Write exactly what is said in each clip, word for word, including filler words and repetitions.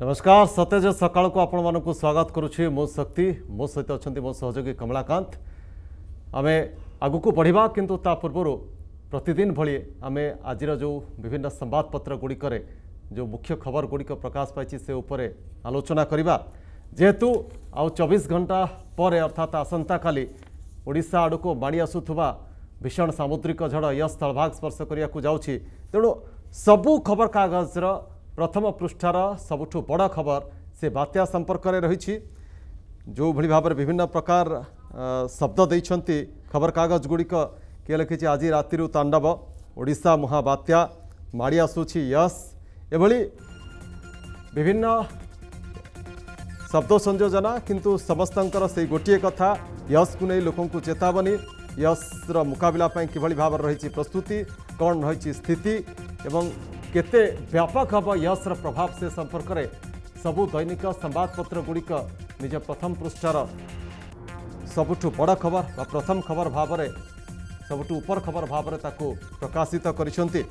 नमस्कार सतेज सकाळ को आपण मानक स्वागत करुछि मो शक्ति मो सहित अछंती मो सहयोगी कमलाकांत आमे आगु को बढ़िबा किंतु ता पूर्व प्रतिदिन भली आमे आजिर जो विभिन्न संवादपत्र गुड़िकर जो मुख्य खबर गुड़िक प्रकाश पाई से उपरे आलोचना करिबा जेहेतु आउ चौबीस घंटा पर अर्थात आसंता काली ओडिशा आड़ को माड़ी आसुथुबा भीषण सामुद्रिक झड़ यह स्थलभाग स्पर्श करिया को जाउछि तेणु सबु खबर कागजर प्रथम पृष्ठार सबुठु बड़ खबर से बात्या संपर्क में रही जो भली भाव में विभिन्न प्रकार शब्द देइछंती खबर कागज गुड़िक किए लिखी आज राति तांडव ओडिशा महाबात्या माड़ी आसुछि यस एभली विभिन्न शब्द संयोजना किंतु समस्तंकर से गोटे कथा यस को नहीं लोकों को चेतावनी यस्र मुकाबला किभली भाव रही प्रस्तुति कौन रही स्थिति एवं केते व्यापक हम यस्र प्रभाव से संपर्क में सबु दैनिक संवादपत्र गुड़िक निज प्रथम पृष्ठार सबुठु बड़ खबर बा प्रथम खबर भाव में सबुठु उपर खबर भाव में ताकू प्रकाशित करिसेंती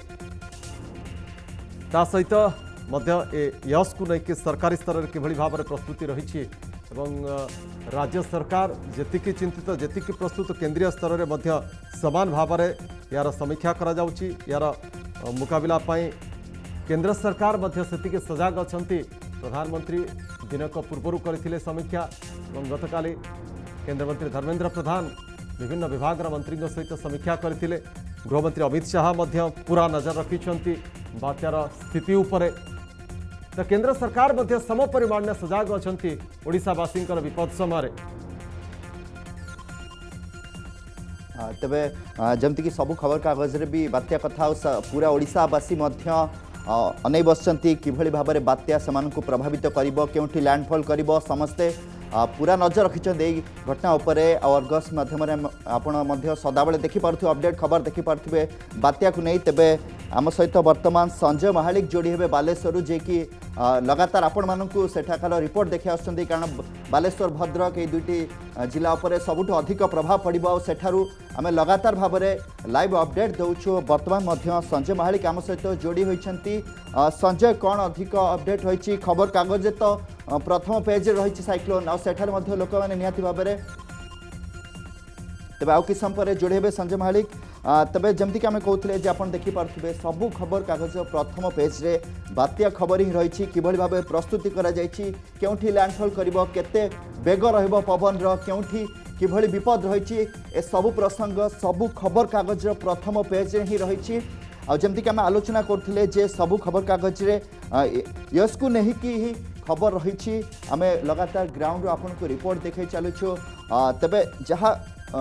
ता सहित मध्य ए यस को लेकिन सरकारी स्तर में किभली भाव में प्रस्तुति रही एवं राज्य सरकार जेतिकी चिंतित जेतिकी प्रस्तुत केंद्रीय स्तर में मध्य समान भाव में यार समीक्षा करा जाउची यार मुकाबला पाई केंद्र सरकार मध्य सेतिके सजाग अछंती प्रधानमंत्री दिनक पूर्व करथिले समीक्षा और गतकाली केंद्र मंत्री धर्मेंद्र प्रधान विभिन्न विभाग मंत्री सहित समीक्षा करथिले गृहमंत्री अमित शाह मध्य पूरा नजर रखिछंती बात्यार स्थिति उपरे तो केंद्र सरकार मध्य सम परिमाण में सजाग अछंती ओडिशावासी विपद समय तेबे जमती कि सबु खबर कागज रे भी बात्या कथा पूरा ओडिशावासी मध्य अनै बसचंती किभली भाव में बात्या से प्रभावित करिबो केउठी लैंडफॉल करिबो समस्ते पूरा नजर रखिछन घटना उपरे अर्गस माध्यम आपण सदाबले देखि पारथु अपडेट खबर देखि पारथुबे बात्या को नहीं तेबे आम सहित वर्तमान संजय महालिक जोड़ी हेबे बालेश्वर जे कि लगातार आपण मानकु सेठाकार रिपोर्ट देखि आछंती कारण बालेश्वर भद्रक ए दुईटी जिला उपरे सबुठु अधिक प्रभाव पड़िबो आ सेठारु आमे लगातार भाव में लाइव अपडेट दउछु वर्तमान मध्य संजय महालिक आम सहित जोड़ी होइछंती संजय कौन अधिक अपडेट होइछि खबर कागज तो प्रथम पेज रही साइक्लोन आ सेठार मध्य लोक मैंने निहाती भाव में तेज आउ कि समय जोड़े हे संजय महालिक तेज जमती कि आम कहते जे आप देखिपे सबू खबर कागज प्रथम पेज रे बात्या खबर ही रही किभली भाव प्रस्तुति केउठी लैंडफॉल करिबो केते बेग रहिबो पवन केउठी किभली विपद रही ए सबु प्रसंग सबू खबर कागज प्रथम पेज रे ही रही आ जमती कि आम आलोचना करथिले जे सबू खबर कागज रे यस को नहीं कि ही खबर रही आम लगातार ग्राउंड आपन को रिपोर्ट देखे चलुछु तबे जहाँ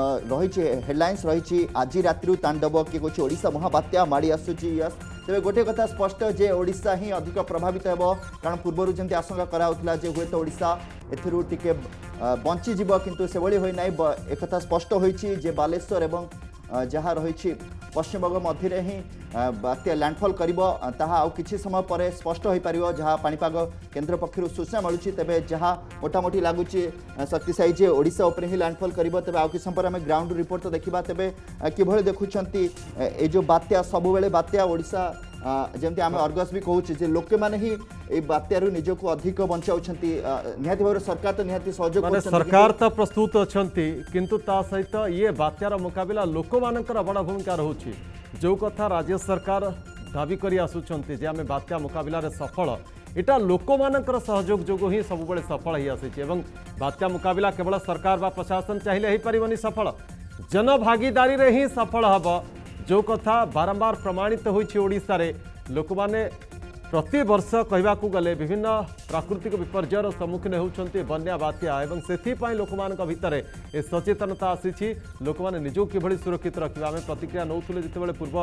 रही हेडलाइंस रही आज राति तांडव किए कह ओडिशा महाबात्या माड़ी आसुची यस तेरे गोटे कथा स्पष्ट जे ओडिशा ही अधिक प्रभावित हो कारण पूर्व जमी आशंका कराउथला जे हुए तो ओडिशा एथिरु टिके बंची जीव किंतु से भली होई नाही एक कथा स्पष्ट होईची जे बालेश्वर एवं जहाँ रही पश्चिम बंग मध्य ही बात्या लैंडफॉल करिबो ताहा आउ किछि समय पर स्पष्ट हो पारिबो जहाँ पाणीपाग केन्द्र पक्षर सूचना मिलूची तेबे जहाँ मोटामोटी लगुची शक्तिशायी जे ओडिशा उपरे ही लैंडफॉल करिबो तेबे आउ किछि समय पर आमे ग्राउंड रिपोर्ट तो देखिबा तेबे किभଳି देखुछंती ए जो बात्या सबु बेले बात्या ओडिशा जमती आम अर्गस भी कहूँ जे लोके माने ही ए बात्यारु निजको अधिक बंचाउछंती निहाती भाव सरकार तो निहाती सहयोग माने सरकार तो प्रस्तुत अछंती किंतु ता सहित ये बात्यार मुकाबला लोक मानकर बड़ भूमिका रहुछि जो कथा राज्य सरकार दाबी करी आसुछंती जे आमे बात्या मुकाबला रे सफल एटा लोक मानकर सहयोग जोगो ही सब बेले सफल ही आसी एवं बात्या मुकाबला केवल सरकार बा प्रशासन चाहिए ही परिबनी सफल जन भागीदारी रे ही सफल हब जो कथा बारंबार प्रमाणित होइछि ओडिशा रे लोक माने प्रति वर्ष कहवाकू गले विभिन्न प्राकृतिक विपर्ययर सम्मुखीन होउछंती बन्या बात्या एवं सेथिपाई लोक मानक भितर ए सचेतनता आसीछि लोक माने निजो किभଳି सुरक्षित रखिबा आमे प्रतिक्रिया नौथुले जेतेबेले पूर्व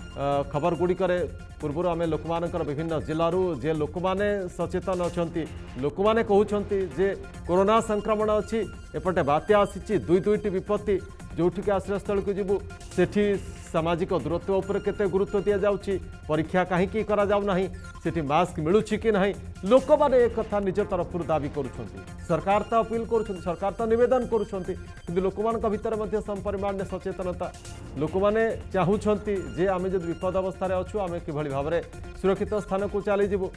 खबर गुड़िक पूर्व आम लोक मानकर विभिन्न जिलूर जे लोक मैंने सचेतन अछंती लोक मैंने कहउछंती जे कोरोना संक्रमण अच्छी एपटे बात्या आसी दुई दुईटी विपत्ति जोठिक आश्रयस्थल को जीवु सेठी सामाजिक दूरत्व उपर केते गुरुत्व दि जाउची परीक्षा कहीं करा जाउ नाही सेठी मास्क मिलुछि कि नहीं लोक माने एक कथा निज तरफ दाबी करुछंती सरकार तो अपील करुछंती सरकार तो निवेदन करुछंती किंतु लोक मानक भितर मध्ये संपरिमाण सचेतनता लोक माने चाहुछंती जे आमे जद विपद अवस्था रे अछु आमे किभଳି भाबरे सुरक्षित स्थान को चली जीवु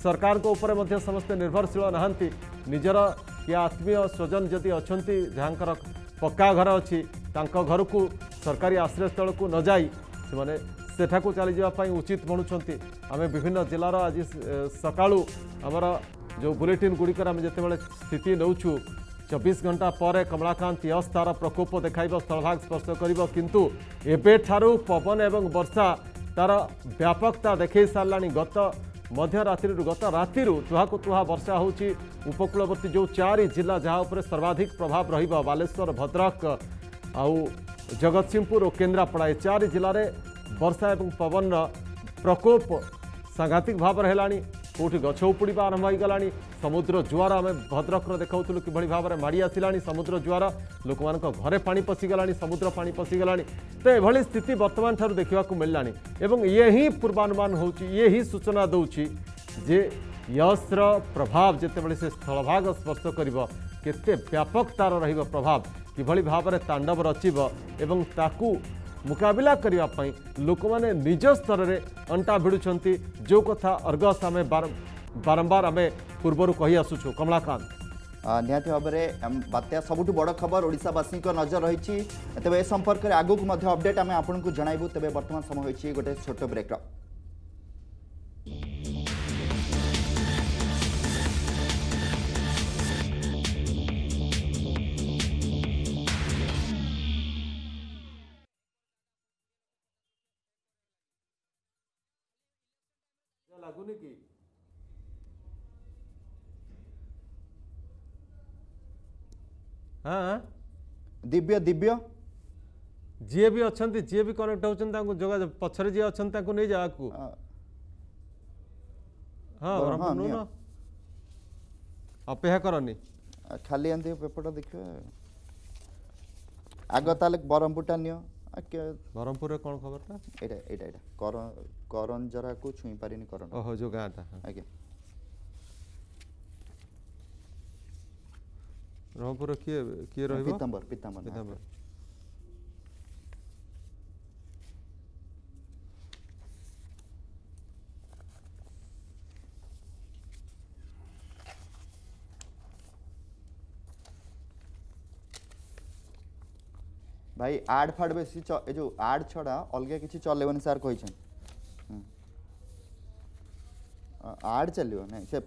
सरकार को ऊपर मध्य समस्ते निर्भरशील नहांती निजर या आत्मीय स्वजन जदि अच्छी जहाँकर पक्का घर अच्छी घर को सरकारी आश्रयस्थल को न जाई से सेठाकू चली जावाई उचित मणुंट आम विभिन्न जिलार आज सकाळू आमर जो बुलेटिन गुड़िकर आम जिते स्थिति नौचु चौबीस घंटा पर कमलाकांत यश तार प्रकोप देखा स्थलभाग स्पर्श कर किंतु एबेठारू पवन एवं वर्षा तार व्यापकता देखई सारा गत मध्य रात्रि गत राति तुहा को तुहा वर्षा होची उपकूलवर्ती जो चारि जिला जहाँ उपर सर्वाधिक प्रभाव रहिबा बालेश्वर भद्रक आउ जगतसिंहपुर और केन्द्रापड़ा चारि जिले में वर्षा एवं पवन प्रकोप सांघातिक भाव है कौटी गछ उपुड़ा आरंभ हो गला समुद्र जुआर आम भद्रक देखा कि भाव में माड़ी आसला समुद्र जुआर लोक मान घरे पानी पशिगला समुद्र पानी पशिगला तो यह स्थिति बर्तमान ठार देखा मिलला ये ही पूर्वानुमान हो ये ही सूचना दौची जे यशर प्रभाव जितेबाला से स्थलभाग स्पर्श कर व्यापक तार रभाव किभली भाव में तांडव रचिब एवं ताकू मुकाबिला करने लोक मैंने निज स्तर में अंटा भिड़ुंट जो कथा अर्गस आम बारंबार आम पूर्वर कही आसुचु कमलाकांत निहाती भाव में बात्या सबुठ बड़ खबर ओडिशावासी नजर रही तेज ए संपर्क में आगू को अपडेट आम आपको जनइबू तेज बर्तमान समय होती गोटे छोट ब्रेक लगुनि कि हाँ दिव्य दिव्य जी भी अच्छा जी भी कनेक्ट होगा पछरे जी अच्छा नहीं जा हाँ अपेक्षा करनी खाली एमती पेपरटा देखिए आग ताले ब्रह्मपुरटा नियो ब्रह्मपुर कौन खबर था एटा एटा एटा करन करन जरा को छुई पारिनी करन ओहो जो गाँटा आज्ञा ब्रह्मपुर किए किए रहिबो पीतांबर पीतांबर पीतांबर भाई आड फाड़ बेसी ए जो आड छड़ा अलग किसी चलेबनी सार कही आड चलो ना से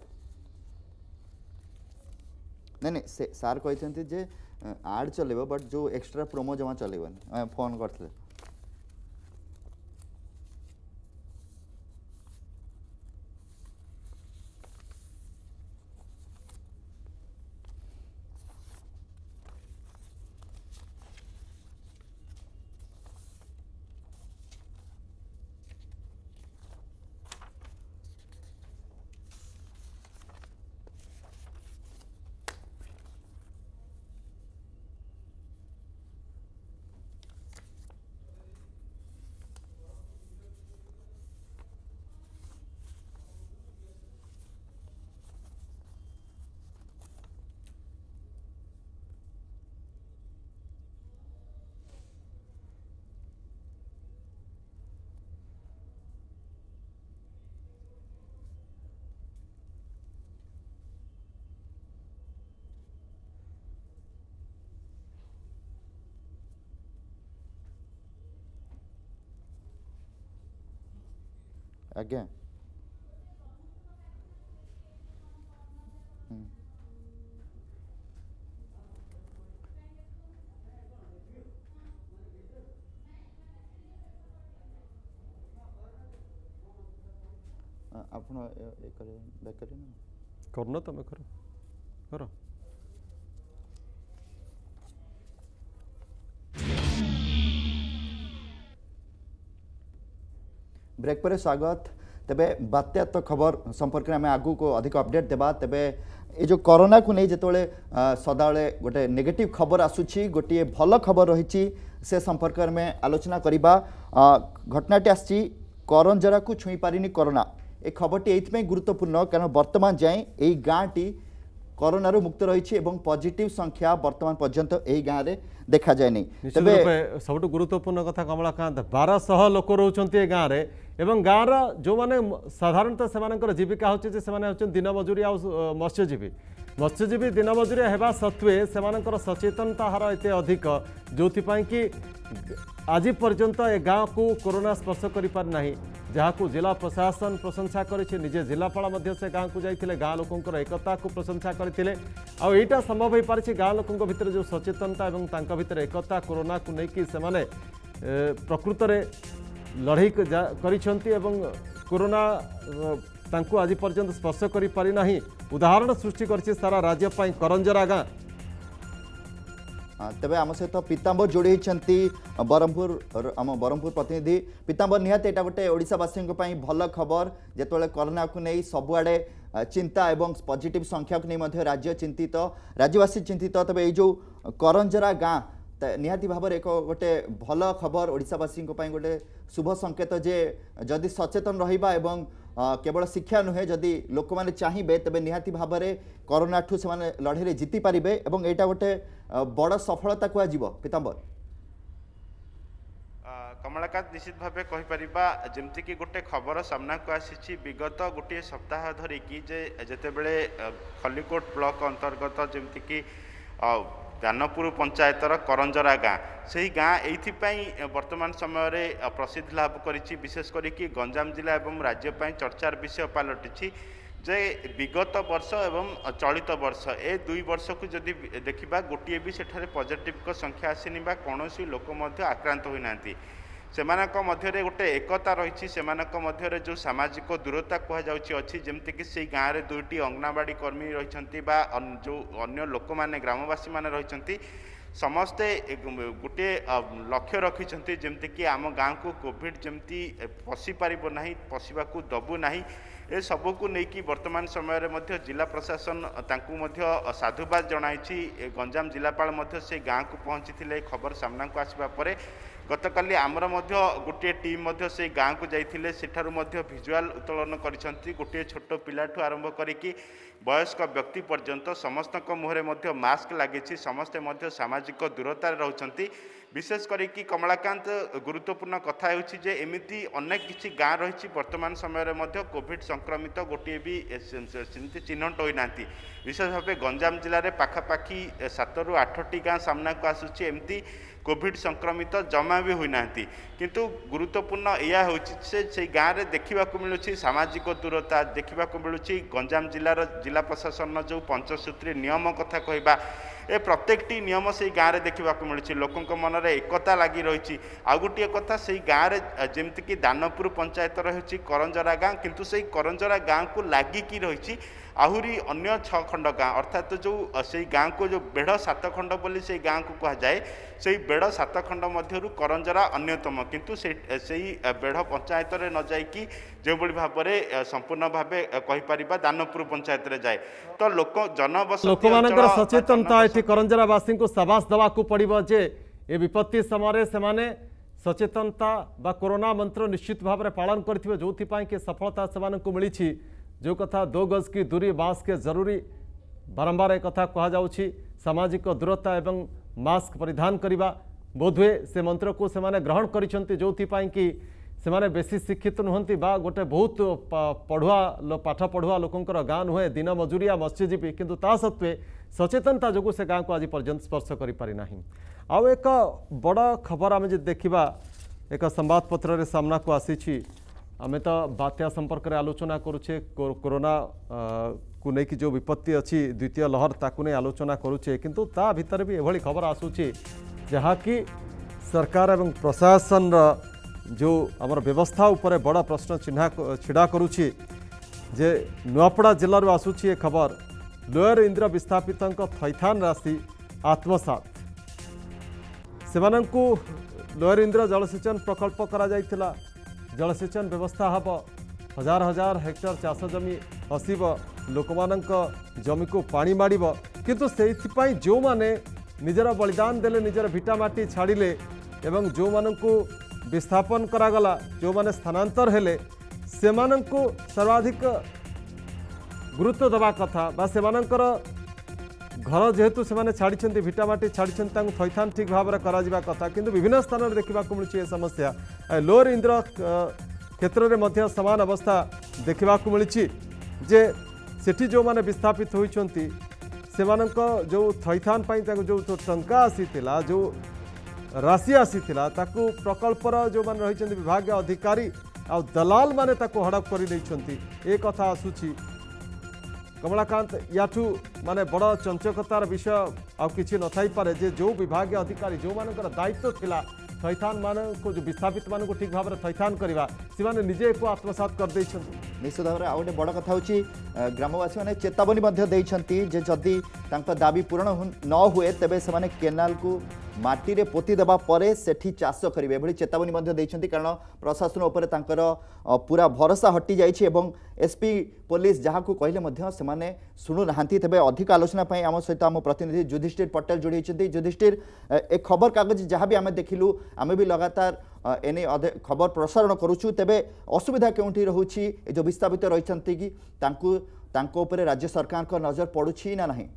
नहीं नहीं से सार कहते जे आड चलेब बट जो एक्स्ट्रा प्रोमो जमा चलेबनी फोन करते आज्ञा आपण ए करे बैक करे ना करना तमे करो करो ब्रेक पर स्वागत तेबे बात्या तो खबर संपर्क में आम आगू को अधिक अपडेट देबा तेबे ये जो कोरोना को नहीं जिते सदाबले गोटे नेगेटिव खबर आसूची गोटे भल खबर रही से संपर्क में आलोचना करवा घटनाटी आसी करंजरा को छुई पारिनी कोरोना ए खबरटी ये गुरुत्वपूर्ण कारण वर्तमान जाए यही गाँटी कोरोना मुक्त रही पॉजिटिव संख्या वर्तमान पर्यंत यही गाँव में देखा जाए नहीं। तबे सब गुरुत्वपूर्ण कथा कमलाकांत बारह लोक रोचे गाँव में एवं गाँवर जो मैंने साधारणतः से जीविका होचे दिन मजूरी आ मत्स्यजीवी मत्स्यजीवी दिन मजूरी होगा सत्वे से सचेतनता हार एत अधिक जो कि आज पर्यंत ए गाँव को कोरोना स्पर्श कर पारना जहाँ को जिला प्रशासन प्रशंसा करे निजे जिलापाल से गाँव को जाते गाँ लोकंर एकता को प्रशंसा करते आईटा संभव हो पारे गाँ लोकों भितर जो सचेतनता और भितर एकता कोरोना को लेकिन से प्रकृत लड़ई कर कोरोना तांको आज पर्यंत स्पर्श कर पारिना उदाहरण सृष्टि कर सारा राज्य करंजरा गाँ। तेबे आम सहित पीताम्बर जोड़ी बरहमपुर आम बरहमपुर प्रतिनिधि पीताम्बर निहाती एटा गोटे ओडिशावासी भल खबर जेतोले कोरोना को नहीं सबुआड़े चिंता एवं पॉजिटिव संख्या को नहीं राज्य चिंतित राज्यवासी चिंतित तेबे ये जो करंजरा गाँ निहाती भाव एक गोटे भल खबर ओडिशावासी गोटे शुभ संकेत जे जदि सचेतन रहिबा एवं केवल शिक्षा नुहे जदि लोक मैंने चाहिए तेबे निहाती भाव में कोरोना ठू से लड़े जीति पारे और यहाँ गोटे बड़ सफलता कहुब पीताम्बर कमलाकांत निश्चित भाव कहीपर जमती कि गोटे खबर सामना को आसी विगत गोटे सप्ताह धरिकी जेते बेले खलिकोट ब्लॉक अंतर्गत जमती कि जानपुर पंचायतर करंजरा गाँ से ही गाँ ये वर्तमान समय प्रसिद्धि लाभ करी विशेष करी गंजाम जिला एवं राज्य चर्चार विषय पलटि जे विगत वर्ष एवं चलित वर्ष ए दुई वर्ष को जदि देखा गोटे भी सेठारे पॉजिटिव संख्या आसनी कौन लोक आक्रांत होना सेमानक मध्य गोटे एकता रही से जो सामाजिक दूरता कहुच्छी जमती कि से गाँव में दुईटी अंगनवाड़ी कर्मी रही जो अन्य लोक मैंने ग्रामवासी मैंने रही समस्ते गोटे लक्ष्य रखिंट जमती कि आम गाँव को कोविड जमती पशि पार ना पशिबा को दबू ना ए सबू को लेकिन वर्तमान समय में जिला प्रशासन तांकु साधुवाद जनाई गंजाम जिलापाल से गाँव को पहुँची खबर सामना को आसवा पर गतकाली आमर गोटे टीम से गाँव को जाइए सेठारु भिजुआल उत्तोलन करिसेंती गोटे छोट पिलाठू आरंभ करिकी वयस्क व्यक्ति पर्यंत समस्त मुहरे मास्क लगी समस्ते सामाजिक दूरतार रहउछंती विशेष करिकी कमलाकांत गुरुत्वपूर्ण कथा होछि एमिति अनेक किछि गाँ रही वर्तमान समय कोविड संक्रमित गोटे भी सेमती चिन्हट होना विशेष भाव गंजाम जिले में पाखापाखि सात रु आठटी गाँ सामना को आसुछि एमती कोविड संक्रमित जमा भी होना किंतु गुरुत्वपूर्ण यह से गाँव में देखा मिलूँ सामाजिक दूरता देखा मिलूँ गंजाम जिलार जिला प्रशासन जो पंचसूत्री नियम कथा कहवा ए प्रत्येकटी नियम से गाँव में देखा मिलूँ लोकों मन में एकता लगी रही आ गोटे कथा से गाँव में जमती दानपुर पंचायत रही करंजरा गाँ किंतु से करंजरा गाँ को लगिकी रही आहुरी अन्य छ खंड गाँ अर्थात जो से गाँ को जो बेढ़ सात खंड बोली से गाँ को कहुए से बेढ़ सात खंड मध्य करंजरा अन्यतम किंतु से बेढ़ पंचायत रे न जाइकी जो भाव में संपूर्ण भाव कहीपर दानपुर पंचायत रे जाए तो लोक जनबस लोक मान सचेतनता ये करंजरावासी को सबास देवाक पड़ो जे ए विपत्ति समय से सचेतनता बा कोरोना मंत्र निश्चित भाव में पालन करथिबे जोथिपाई के सफलता से मिली जो कथा दो गज की दूरी मास्क जरूरी बारंबार एक कथा कहुच्छी सामाजिक दूरता एवं मास्क परिधान करने बोधुए से मंत्र को सेमाने ग्रहण करिसेंती जोथिपाई कि सेमाने बेसी शिक्षित नुहंती बा गोटे बहुत पढ़ुआ पाठ पढ़ुआ लोकंकर गाँ नुहे दिन मजूरिया मत्स्यजीवी किंतु ता सत्वे सचेतनता जो से गाँ को आज पर्यंत स्पर्श कर पारि नाही। आउ एक बड़ खबर आम देखा एक संवादपत्र रे सामना को आसी आम तो बात्या संपर्क में आलोचना करुचे कोरोना को लेकिन जो विपत्ति अच्छी द्वितीय लहर ताकू नहीं आलोचना करुचे किंतु ता भीतर भी एभली खबर आसूची जहाँ कि सरकार एवं प्रशासन जो आमर व्यवस्था उपरे बड़ा प्रश्न चिन्हा छिड़ा करुची जे नुआपड़ा जिलूर आसूची खबर लोयर इंद्र विस्थापित थैथान राशि आत्मसात सेमानंकु लोयर इंद्र जलसेचन प्रकल्प करा जाइथिला जलसेचन व्यवस्था हम हजार हजार हेक्टर चाष जमी हसब लोक जमी को पानी माड़ किंतु से जो माने निजर बलिदान देले निजर भिटामाटी छाड़िले एवं जो मानू विस्थापन करागला जो माने स्थानांतर हेले सेमानंकु सर्वाधिक गुरुत्व दबा कथा बा सेमानंकर घर जेहेतु से छाड़ी भिटामाटी छाड़ी थैथान ठीक भाव में करा कथा किंतु विभिन्न स्थान में देखा मिली समस्या लोअर इंद्र क्षेत्र में समान अवस्था देखा मिली जे सेठी जो माने विस्थापित होइछंती सेमानंक जो थैथान पाई जो टंका आसीथिला जो राशि आसीथिला ताकू प्रकल्पर जो माने रहिछंती विभाग अधिकारी आ दलाल माने ताकू हड़प करि दैछंती ए कथा आसुछि कमलाकांत याठू माने बड़ चंचकतार विषय आ किछि न थाई पारे जे जो विभाग अधिकारी जो मानकर दायित्व थिला थैथान मानक जो विस्थापित मानक ठीक भाव में थैथान करवा से निजे को आत्मसात कर देइछंती निश्चित भाव में आउ गोटे बड़ कथा होची ग्रामवासी मैंने चेतावनी मध्य देइछंती जे जदि तांका दाबी पूर्ण न हुए तेबे से माने केनाल को माटी रे पोती देबा परे सेठी चाष करिवे एभली चेतावनी मध्य देइछंती कारण प्रशासन उपरे तांकर पूरा भरोसा हटि जाइछि एवं एसपी पुलिस जहाँ को कहले मध्य से माने सुनु नांती तेबे अधिक आलोचना पई आम सहित आम प्रतिनिधि युधिष्ठिर पटेल जोड़ी होइछंती युधिष्ठिर ए खबर कागज जहाँ भी आमे देखिलु आमे भी लगातार एने खबर प्रसारण करूछु तेबे असुविधा केउंठी रहउछि जो विस्थापित रहिछंती कि तांकु तांको उपरे राज्य सरकार को नजर पड़ुछि ना नहीं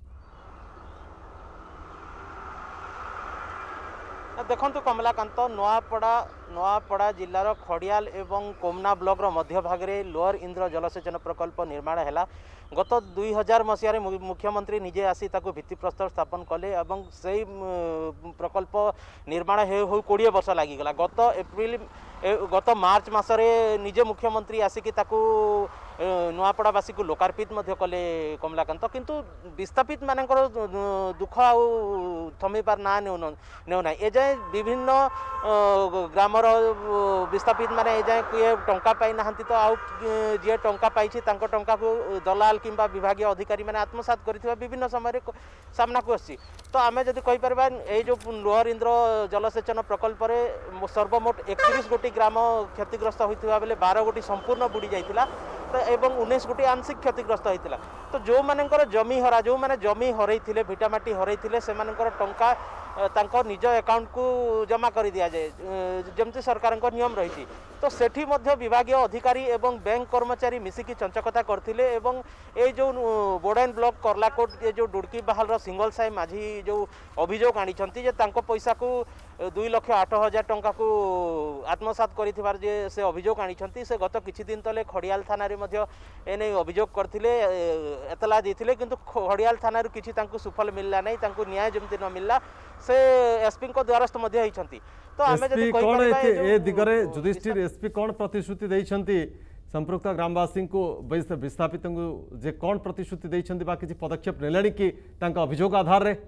देखु कमलाकांत नुआपड़ा नुआपड़ा जिलार खड़ियाल एवं कोमना ब्लॉक मध्य भागे लोअर इंद्र जलसेचन प्रकल्प निर्माण है गत दुई हजार मसीह मुख्यमंत्री निजे आसी ताको भित्तिप्रस्तर स्थापन कले और से प्रकल्प निर्माण हो कोड़े वर्ष लगिगला गत एप्रिल गत मार्च मसरे निजे मुख्यमंत्री आसिकी ताको नुआपड़ावासी को लोकार्पित कले कमलाकांत किंतु विस्थापित मानकर दुख आउ थमेबार ना नेउना एजाए विभिन्न ग्रामर विस्थापित माने एजाए किए टंका पाई नाहंती तो आउ जे टंका पाइछि तांको टंका को दलाल किंबा विभागीय अधिकारी माने आत्मसात करिथिबा विभिन्न समय सामना को आसी तो आमे जदि कहि परबा ए जो लोअर इंद्र जलसेचन प्रकल्प रे सर्वमोट एकतीस गोटी ग्राम क्षतिग्रस्त होइथिबा बेले बारह गोटी संपूर्ण बुड़ी जाइथिला तो एवं उन्नीस गोटी आंशिक क्षतिग्रस्त होता तो जो मानकर जमी हरा जो मैंने जमी हरई भिटामाटी हरई से टंका तांको निज अकाउंट को जमा कर दिया जाए जमती सरकार नियम रही तो सेठी मध्य विभागीय अधिकारी एवं बैंक कर्मचारी मिसिकी चंचकता करथिले एवं ए जो बोर्डन ब्लॉक करलाकोट ये जो डुड़की बाहाल सिंगल साई माझी जो अभियोग आनी जे तांको पैसा को दुई लक्ष आठ हजार टंका को आत्मसात कर से अभियोग आनी से गत किछि दिन तले खड़ियाल थाना रे एने अभियोग करथिले एतला देथिले किंतु खड़ियाल थाना रे किछि तांको सुफल मिलला नहीं तांको न्याय जमती न मिलला से एसपी को द्वारस्थ मध्य होइछंती तो आमे जदि कोन ए दिगरे युधिष्ठिर एसपी कोन प्रतिश्रुति दैछंती संपृक्त ग्रामवासी को विस्थापित जे कोन प्रतिश्रुति दैछंती बा किछि पदक्षेप नेलानी कि तांका अभियोग आधार रे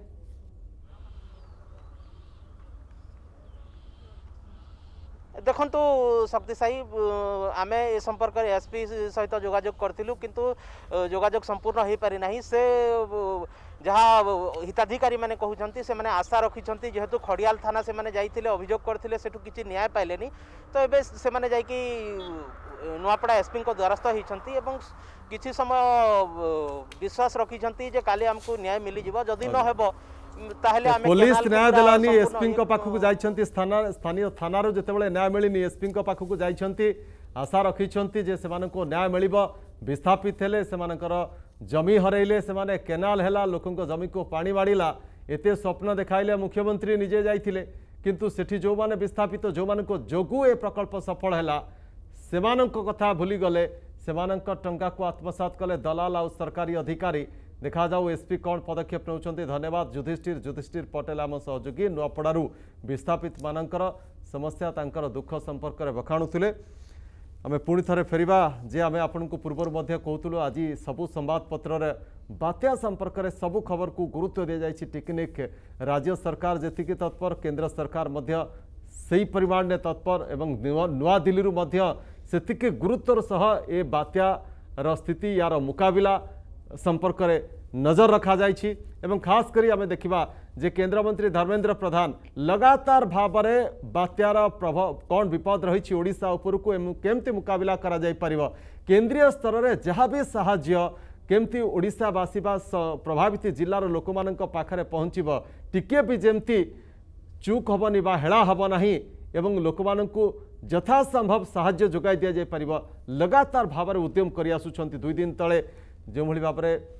देखु शक्तिशायी आमे ए संपर्क में एसपी सहित जोगाजोग करथिलु किंतु जोगाजोग संपूर्ण हो पारि नाही से जहाँ हिताधिकारी माने कहउछंती से माने आशा रखिछंती जेहेतु खड़ियाल थाना से माने जाइथिले अभियोग करथिले सेठु किछि न्याय पाइलेनी तो एबे से माने जाइकी नुआपड़ा एसपी को द्वारस्थ होइछंती एवं किछि समय विश्वास रखिछंती जे काली हमको न्याय मिली जिवो जदि न हेबो पुलिस न्याय देलानी एसपी पाखक जाइछंती स्थानीय थाना जितेबाला न्याय मिलनी एसपी पाखक जाइछंती आशा रखिछंती जे सेमानको न्याय मिलिबो विस्थापित हेले सेमानकर जमी हरैले सेमाने केनाल हैला लोकंको जमी को पानी माड़िला एते स्वप्न देखाइले मुख्यमंत्री निजे जाइथिले किंतु सेठी जो माने विस्थापित जो मानको जोगु ए प्रकल्प सफल हैला सेमानको कथा भूली गले सेमानक टंका को आत्मसात कले दलाल आ सरकारी अधिकारी देखा जाऊ एसपी कौन पदक्षेप नौचंती धन्यवाद युधिष्ठिर युधिष्ठिर पटेल आम सहयोगी नुआपड़ारू विस्थापित मानकर समस्या तांकर दुख संपर्क में बखाणुले आम पुणी थे फेरिबा जे आम आपन को पूर्व कहूँ आज सबू संवादपत्र बात्या संपर्क में सबू खबर को गुरुत्व दी जाए टेक्निक राज्य सरकार जी तत्पर केंद्र सरकार मध्य सही परिमाण में तत्पर एवं नुआ दिल्ली से गुरुत्वर सह ए बात्यार स्थिति यार मुकाबिला संपर्क में नजर रखा जाइछि एवं खास करी आमे देखिबा जे केंद्र मंत्री धर्मेंद्र प्रधान लगातार भाव में बात्यार प्रभाव कौन विपद रही ओडिशा उपरकू केमती मुकाबिला करा जाय परिबो केंद्रीय स्तर में जहाँ भी साहाय्य केमती ओडिशावासी बा प्रभावित जिलार लोक मानक पाखरे पहुँचब टिके भी जेमती चूक हबनी बा हेला हब नाही एवं लोक मानकू यथासंभव साहाय्य जोगाई दिया जाय परिबो लगातार भाव में उद्यम करि आसुछंती दुई दिन तले जो भाव में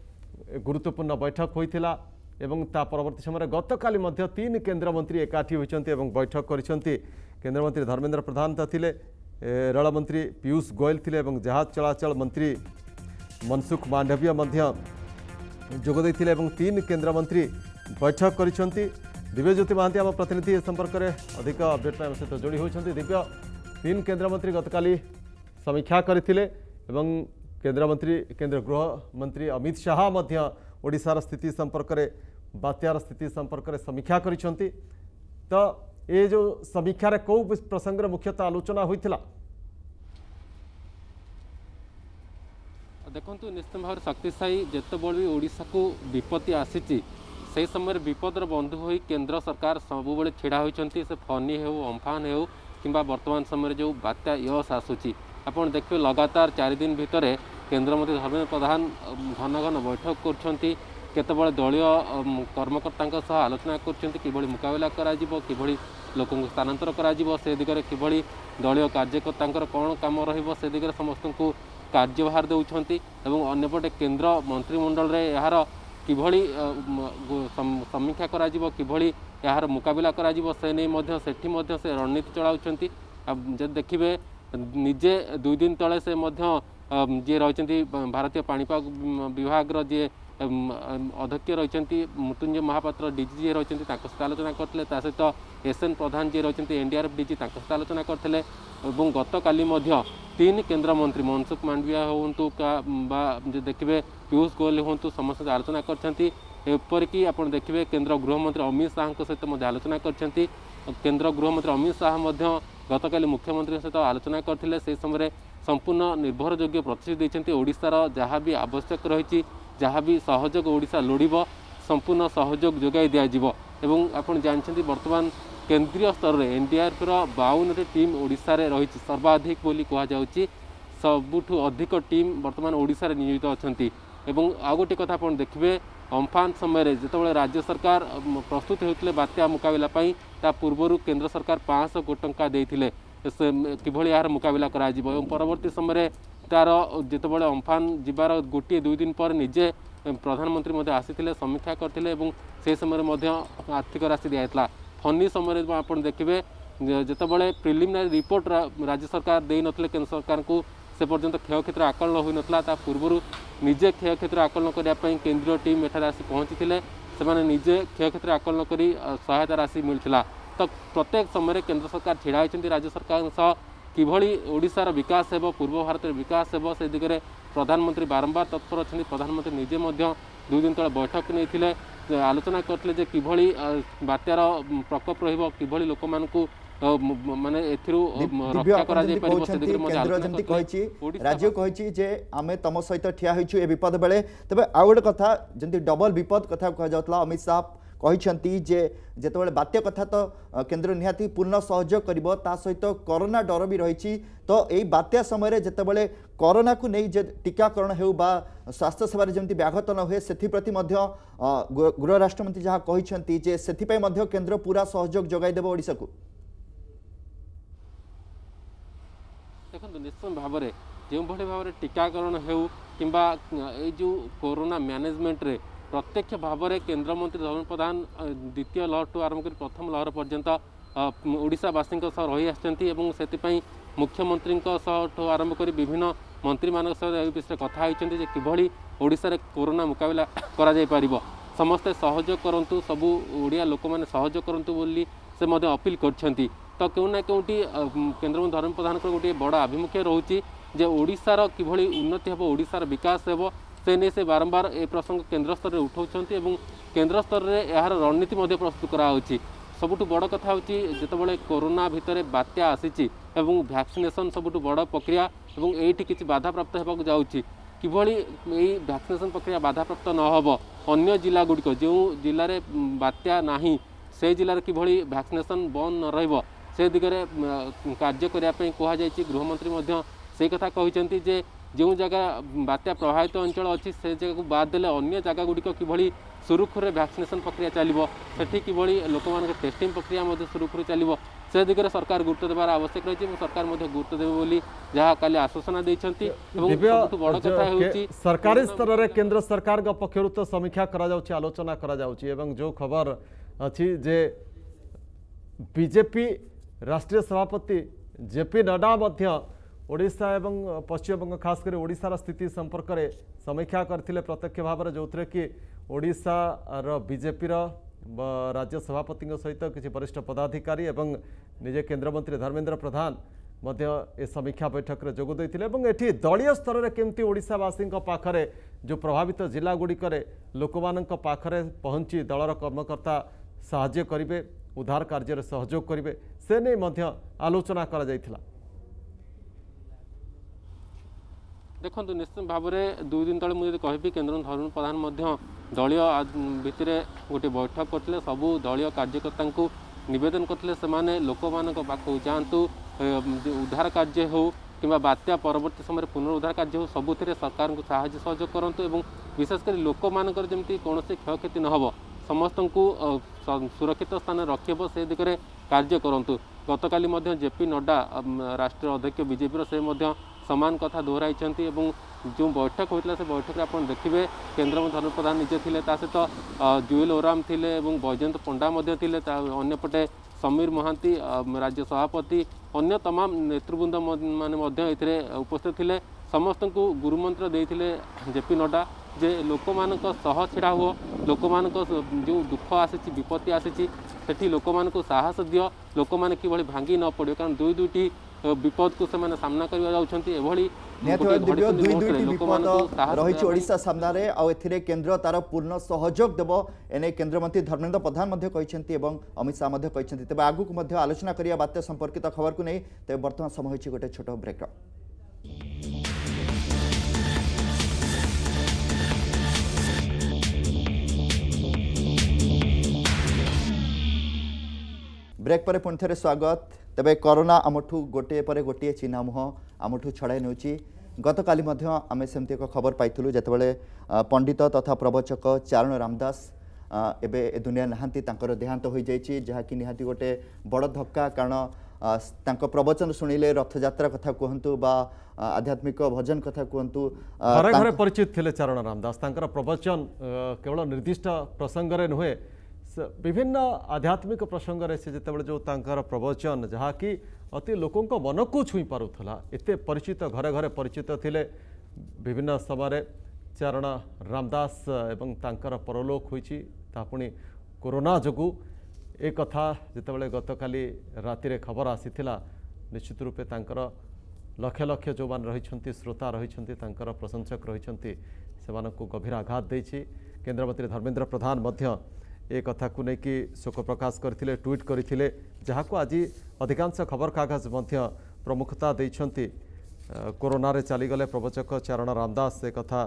गुरुत्वपूर्ण बैठक होता एवं ता परवर्ती समय गतकाली मध्य तीन केन्द्रमंत्री एकाठी होती एवं बैठक करिसेंती। केन्द्रमंत्री धर्मेंद्र प्रधान थे, रेल मंत्री पीयूष गोयल थे एवं जहाज चलाचल मंत्री मनसुख मांडविया जोगदे तीन केन्द्रमंत्री बैठक करिसेंती। दिव्यज्योति महांती आम प्रतिनिधि संपर्क में अधिक अपडेट में सहित जोड़ी होती। दिव्य, तीन केन्द्रमंत्री गतकाली समीक्षा करते केन्द्रमंत्री केंद्र गृह मंत्री अमित शाह ओडिशार स्थिति संपर्क में बात्यार स्थिति संपर्क में समीक्षा करिसेंती। तो ये जो समीक्षा कौ प्रसंग मुख्यतः आलोचना होता? देखो निश्चित भाव शक्तिशायी जितेबाला भी ओडिशा को विपत्ति आसी से समय विपदर बंधु हो केंद्र सरकार सबुबले छिड़ा होती से फनी हो अम्फान हो कि वर्तमान समय जो बात्या यश आसूची आपड़ देखिए लगातार चार दिन भितर केन्द्रमंत्री धर्मेंद्र प्रधान घन घन बैठक करछंती केतबळे दलीय कर्मकर्ता सह आलोचना करछंती किभଳି मुकाबला करा जिवो किभଳି लोक स्थानांतर करा जिवो से दिगरे किभଳି दलीय कार्यकर्ता कौन काम रहिबो से दिगरे समस्त को कार्यभार देउछंती एवं अन्यपटे केंद्र मंत्रिमंडल रे यार किभଳି समीक्षा करा जिवो किभଳି यार मुकाबला करा जिवो से नै मध्य सेठी मध्य से रणनीति चलाउछंती। जब देखिबे निजे दुई दिन तले से मध्य जी रही भारतीय पाणीपाग विभाग जी अध्यक्ष रही मृत्युंजय महापात्र डीजी जी रही सहित आलोचना करते सहित एसएन प्रधान जी रही एनडीआरएफ डीजी सहित आलोचना करते गत काली तीन केन्द्रमंत्री मनसुख मांडविया हूँ देखिए पीयूष गोयल हूँ समस्त आलोचना करपरिक आप देखिए केंद्र गृहमंत्री अमित शाह सहित आलोचना कर केंद्र गृहमंत्री अमित शाह गतकाली मुख्यमंत्री सहित आलोचना करते से समय संपूर्ण निर्भरयोग्य प्रतिश्रुति देते ओडिशार जहाँ भी आवश्यक रही जहाँ भी सहयोग ओडिशा लोड़ब संपूर्ण सहयोग जोगाई दिज्व एवं आप जानते बर्तमान केंद्रीय स्तर में एनडीआरएफ बावन टीम ओडिशा रे रही सर्वाधिक बोली कहुच्छी सबुठु अधिक टीम बर्तमान ओडिशा रे नियोजित अच्छा एवं आउ गोटे कथा आप देखिए अम्फान समय जिते राज्य सरकार प्रस्तुत होते बात्या मुकाबला ता पूर्वर केंद्र सरकार पाँच सौ कोटी टंका देते किभଳି यार मुकाबला करा जिवो एवं परवर्ती समय तार जितेबाला अम्फान जीवार गोटे दुई दिन पर निजे प्रधानमंत्री मध्य आसीथिले समीक्षा करथिले एवं से समय आर्थिक राशि दिया फनी समय आप देखिए जितेबाला प्रिलिमिनारी रिपोर्ट राज्य सरकार दे नथिले केंद्र सरकार को से पर्यंत क्षयक्षेत्र आकलन हो नाला पूर्व निजे क्षयक्षेत्र आकलन करने केंद्रीय टीम एठार आसी पहुँची से निजे क्षयक्षेत्र आकलन कर सहायता राशि मिलता तो प्रत्येक समय केंद्र सरकार छिड़ा होती राज्य सरकार सह किभଳି ओडिशार विकास हेबो पूर्व भारत विकास हेबो से दिगरे प्रधानमंत्री बारंबार तत्पर अच्छा प्रधानमंत्री निजे दुई दिन तले बैठक नहीं आलोचना करते जे किभଳି बात्यार प्रकोप रहिबो किभଳି लोक मानकु माने एथिरु रक्षा करा जाय परिबो से दिगरे मजा केंद्र जंती कहिछि राज्य कहिछि जे आमे तम सहित ठिया होइछु ए विपद बेले तबे आ गोटे कथा जंती डबल विपद कथा कह जातला अमित शाह कहिसेंती जे जेतेबेले बात्या कथा तो केंद्र निहाती पूर्ण सहयोग करिबो ता सहित कोरोना डर भी रही तो यही बात्या समय जेतेबेले कोरोना को नहीं जे टीकाकरण हेउ बा स्वास्थ्य सेवा जमी व्याघत न हुए से गृह राष्ट्रमंत्री जहाँ कहिसेंती जे सेथिपई मध्य केंद्र पूरा सहयोग जोगाई देबो ओडिसा को। देखो निश्चित भाव में जो भाव में टीकाकरण हो कि जो कोरोना मैनेजमेंट रे प्रत्यक्ष भाव में केन्द्रमंत्री धर्मेंद्र प्रधान द्वितीय लहर ठू आरंभ कर प्रथम लहर पर्यंत ओडिशावासी रही आसपाई मुख्यमंत्री ठू आरंभ कर विभिन्न मंत्री मान विषय कथा होती किभଳି ओडिशा रे कोरोना मुकाबला करा जाय परिबो समस्ते सहयोग करंतु सबू ओडिया लोक मैंने सहयोग करंतु बोली से मध्य अपील करछंती। तो क्यों ना क्योंटी केन्द्रमंत्री धर्मेंद्र प्रधान गोटे बड़ आभिमुख्य रोचे जे ओडिशार किभଳି उन्नति हेबो ओडिशार विकास हेबो से नहीं से बारंबार ए प्रसंग केंद्र स्तर में उठाउछंती एवं केंद्र स्तर में यार रणनीति मध्य प्रस्तुत कराउछि। सबुठु बड़ कथा होछि जेतेबेले कोरोना भितर बात्या आसीछि एवं वैक्सीनेशन सबुठु बड़ प्रक्रिया एवं एठी किछि बाधा प्राप्त हेबाक जाउछि किभଳି एई वैक्सीनेशन प्रक्रिया बाधा प्राप्त न हबो अन्य जिला गुड़िक जो जिले में बात्या नाही से जिले में किभଳି वैक्सीनेशन बंद न रहिबो से दिगरे कार्य करने कहुई गृहमंत्री से कथा कहते जे जो जगह बात्या प्रभावित अंचल अच्छी से जगह को बाद देले अन्य जगह गुड़िक किभଳି सुरुखुरे वैक्सीनेशन प्रक्रिया चलो सेठी किभଳି लोक टेस्टिंग प्रक्रिया सुरुखुरे चलो से दिगरे सरकार गुरुत्व देवार आवश्यक रही सरकार गुरुत्व देवे बोली जहाँ काली आश्वासन देइछंती एवं बड़ कथा होउची सरकारी स्तर रे केंद्र सरकार का पक्षरु तो समीक्षा करा जाउची आलोचना करा जाउची एवं जो खबर अछि जे बीजेपी राष्ट्रीय सभापति जेपी नड्डा मध्य ओडिशा एवं पश्चिमबंग खास कर ओडिशार स्थिति संपर्क में समीक्षा करथिले प्रत्यक्ष भाव में जो थे कि ओडिशार बीजेपी राज्य सभापति सहित किसी वरिष्ठ पदाधिकारी एवं निजे केंद्रमंत्री धर्मेंद्र प्रधान मध्य ए समीक्षा बैठक में जोग देते एठी दलीय स्तर में केमती ओडिशावासी पाखरे जो प्रभावित जिला गुड़िकर लोक मानक पाखरे पहुंची दलर कर्मकर्ता साहाय्य करिवे उद्धार कार्य सहयोग करिवे से नहीं मध्य आलोचना करा जायथिला। देखो निश्चित भाव में दुई दिन तले मुझे कहबी केंद्र धर्मेंद्र प्रधान मध्य दलीय भितर गोटे बैठक करते सबू दलीय कार्यकर्ता को निवेदन करते से लोक मान पाखु जातु उद्धार कार्य हो कि बात्या परवर्ती समय पुनरुद्धार कार्य हो सबुथ सरकार को साहाय्य सहयोग करूँ विशेषकर लोक मान जमी कौन क्षयक्षति न हो समस्त को सुरक्षित स्थान रखब से दिगरे कार्य करूँ। गतकाली जेपी नड्डा राष्ट्रीय अध्यक्ष बीजेपी से समान कथा दोहराई जो बैठक होता से बैठक में आप देखिए केंद्रमंत्री धर्मेंद्र प्रधान निजे थे सहित जुएल ओराम थे बैजयंत पंडा अंपटे समीर महांती राज्य सभापति अन्य तमाम नेतृवृंद मैंने उपस्थित थे समस्त को गुरुमंत्र देते जेपी नड्डा जे लोक मान सह छिड़ा हुआ लोक मान जो दुख आसी विपत्ति आसी सेठी लोक मान साहस दियो लोक मैंने कि भांगी न पड़े कारण दुई दुईटी विपद को से सामना रही ओडिशा सामने आउ केन्द्र तार पूर्ण सहयोग देव एने केन्द्रमंत्री धर्मेंद्र प्रधान एवं अमित शाह तेज आगु को आलोचना करिया बात्या संपर्कित खबर को नहीं तेज बर्तमान समय गोटे छोट ब्रेक। ब्रेक पर पुणी थे स्वागत। तेबे कोरोना आमठू गोटे पर गोटे चिन्ह मुह आमठू छड़ाई नौची गतकाली आम सेमती एक खबर पाइलु जितेबाला पंडित तथा प्रवचक चारण रामदास एबे ए दुनिया नहांती तांकर देहांत हो जाइए जहाँकि निहांती गोटे बड़ धक्का कारण तांको प्रवचन शुणिले रथयात्रा कथा कहतु बा आध्यात्मिक भजन कथा कहतु घरे घरे परिचित थे चारण रामदास तांकर प्रवचन केवल निर्दिष्ट प्रसंग में नुहे विभिन्न आध्यात्मिक प्रसंग में से जिते जो तांकर प्रवचन जहाँकि अति लोकों को मन को छुई पारुथला एते परिचित घरे घरे परिचित थिले विभिन्न समय चारण रामदास एवं तांकर परलोक होइछि ता पुणी कोरोना जोगु एक कथा जितेबाला गतकाली राति खबर आसीथिला निश्चित रूपे तांकर लक्ष लक्ष जो मान रही श्रोता रही प्रशंसक रही से गभीर आघात देछि। केंद्रमंत्री धर्मेंद्र प्रधान मध्य एक कथा को लेकिन शोक प्रकाश करथिले ट्वीट करथिले जहाँ को आज अधिकांश खबर कागज मध्य प्रमुखता देइछंती कोरोना रे चलीगले प्रवचक चारण रामदास से कथा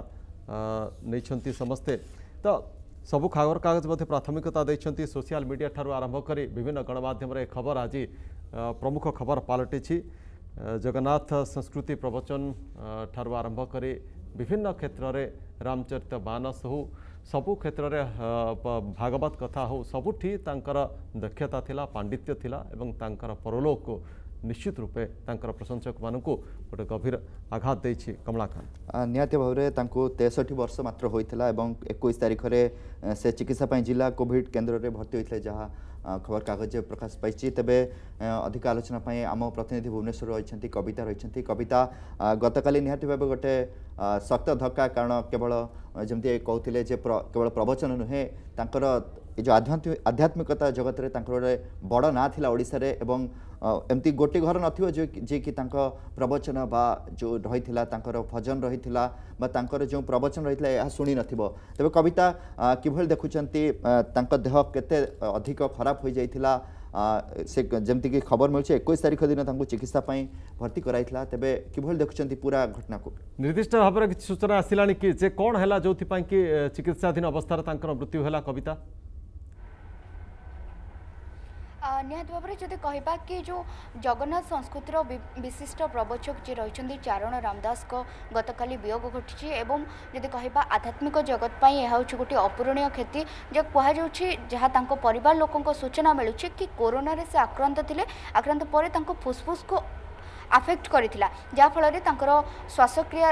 नहीं समस्ते तो सबू खबर कागज मध्य प्राथमिकता देइछंती सोशल मीडिया ठारू आरंभ करी विभिन्न गणमाध्यम रे खबर आज प्रमुख खबर पलटिछि जगन्नाथ संस्कृति प्रवचन ठारू आरंभ करी विभिन्न क्षेत्र में रामचरित मानस हो सबु क्षेत्र में भागवत कथा हो सबुठी तांकर दक्षता थिला पांडित्य थिला एवं तांकर परलोक निश्चित रूपे तांकर प्रशंसक मानकु गोटे गभीर आघात देछि। कमलाकांत निहाती भाव में तेसठी वर्ष मात्र होइथिला एवं इक्कीस तारीख में से चिकित्सा पाई जिला कोविड केन्द्र में भर्ती होइथिले जहाँ खबर कागज प्रकाश पाई तेबे अधिक आलोचना पाई आम प्रतिनिधि भुवनेश्वर रही कविता रही कविता गतकाली निहाती भाव गोटे सख्त धक्का कारण केवल जमती कहते केवल प्रवचन नुहे तांकर जो आध्यात्मिक आध्यात्मिकता जगत रे तांकर बड़ ना थिला ओडिसा रे एवं एमती गोटे घर नथिबो जे जे कि तांको प्रवचन बा जो रहिथिला तांकर भजन रहिथिला बा तांकर जो प्रवचन रहिथिला या सुनी नथिबो तबे कविता किभल देखुचंती तांको देह केते अधिक खराब हो जाइथिला से जमती कि खबर मिलছে इक्कीस तारीख दिन तांको चिकित्सा पाई भर्ती कराइथिला तबे किभल देखुचंती पूरा घटना को निर्दिष्ट भाव में किसी सूचना आसिलानी कि जे कोन हैला जोथि पाई कि चिकित्साधीन अवस्था तांकर मृत्यु हैला कविता निहाती भाव में जदि कहवा कि जो जगन्नाथ संस्कृतिर विशिष्ट प्रवचक जी रही चारण रामदास को गतकाली वियोग घटी एवं जदि कहवा आध्यात्मिक जगत पर यह हूँ गोटे अपूरणीय क्षति जो कहुच्छी जहाँ तांको परिवार लोकों सूचना मिलूँ कि कोरोना से आक्रांत थे आक्रांत पर फुसफुस को आफेक्ट करथिला जाफल श्वासक्रिया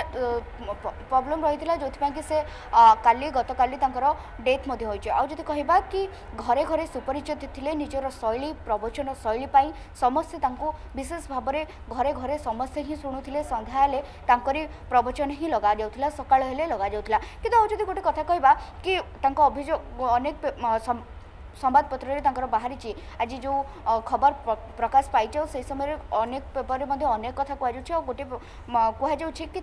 प्रॉब्लम रही जो कि से काली गतकाली डेथ होती आउ जदि कहवा कि घरे घरे सुपरिचित थे निजर शैली प्रवचन शैली पाई समस्ते विशेष भाव में घरे घरे समस्ते ही शुणुले संध्या प्रवचन ही लगा जाऊला सका लगा जाऊला कि आउ जदि गोटे कथा कहवा कि अभियोग अनेक संवादपत्र बाहरी आज जो खबर प्रकाश पाई से समय अनेक पेपर में अनेक कथा कहुच्छे गोटे कहु कि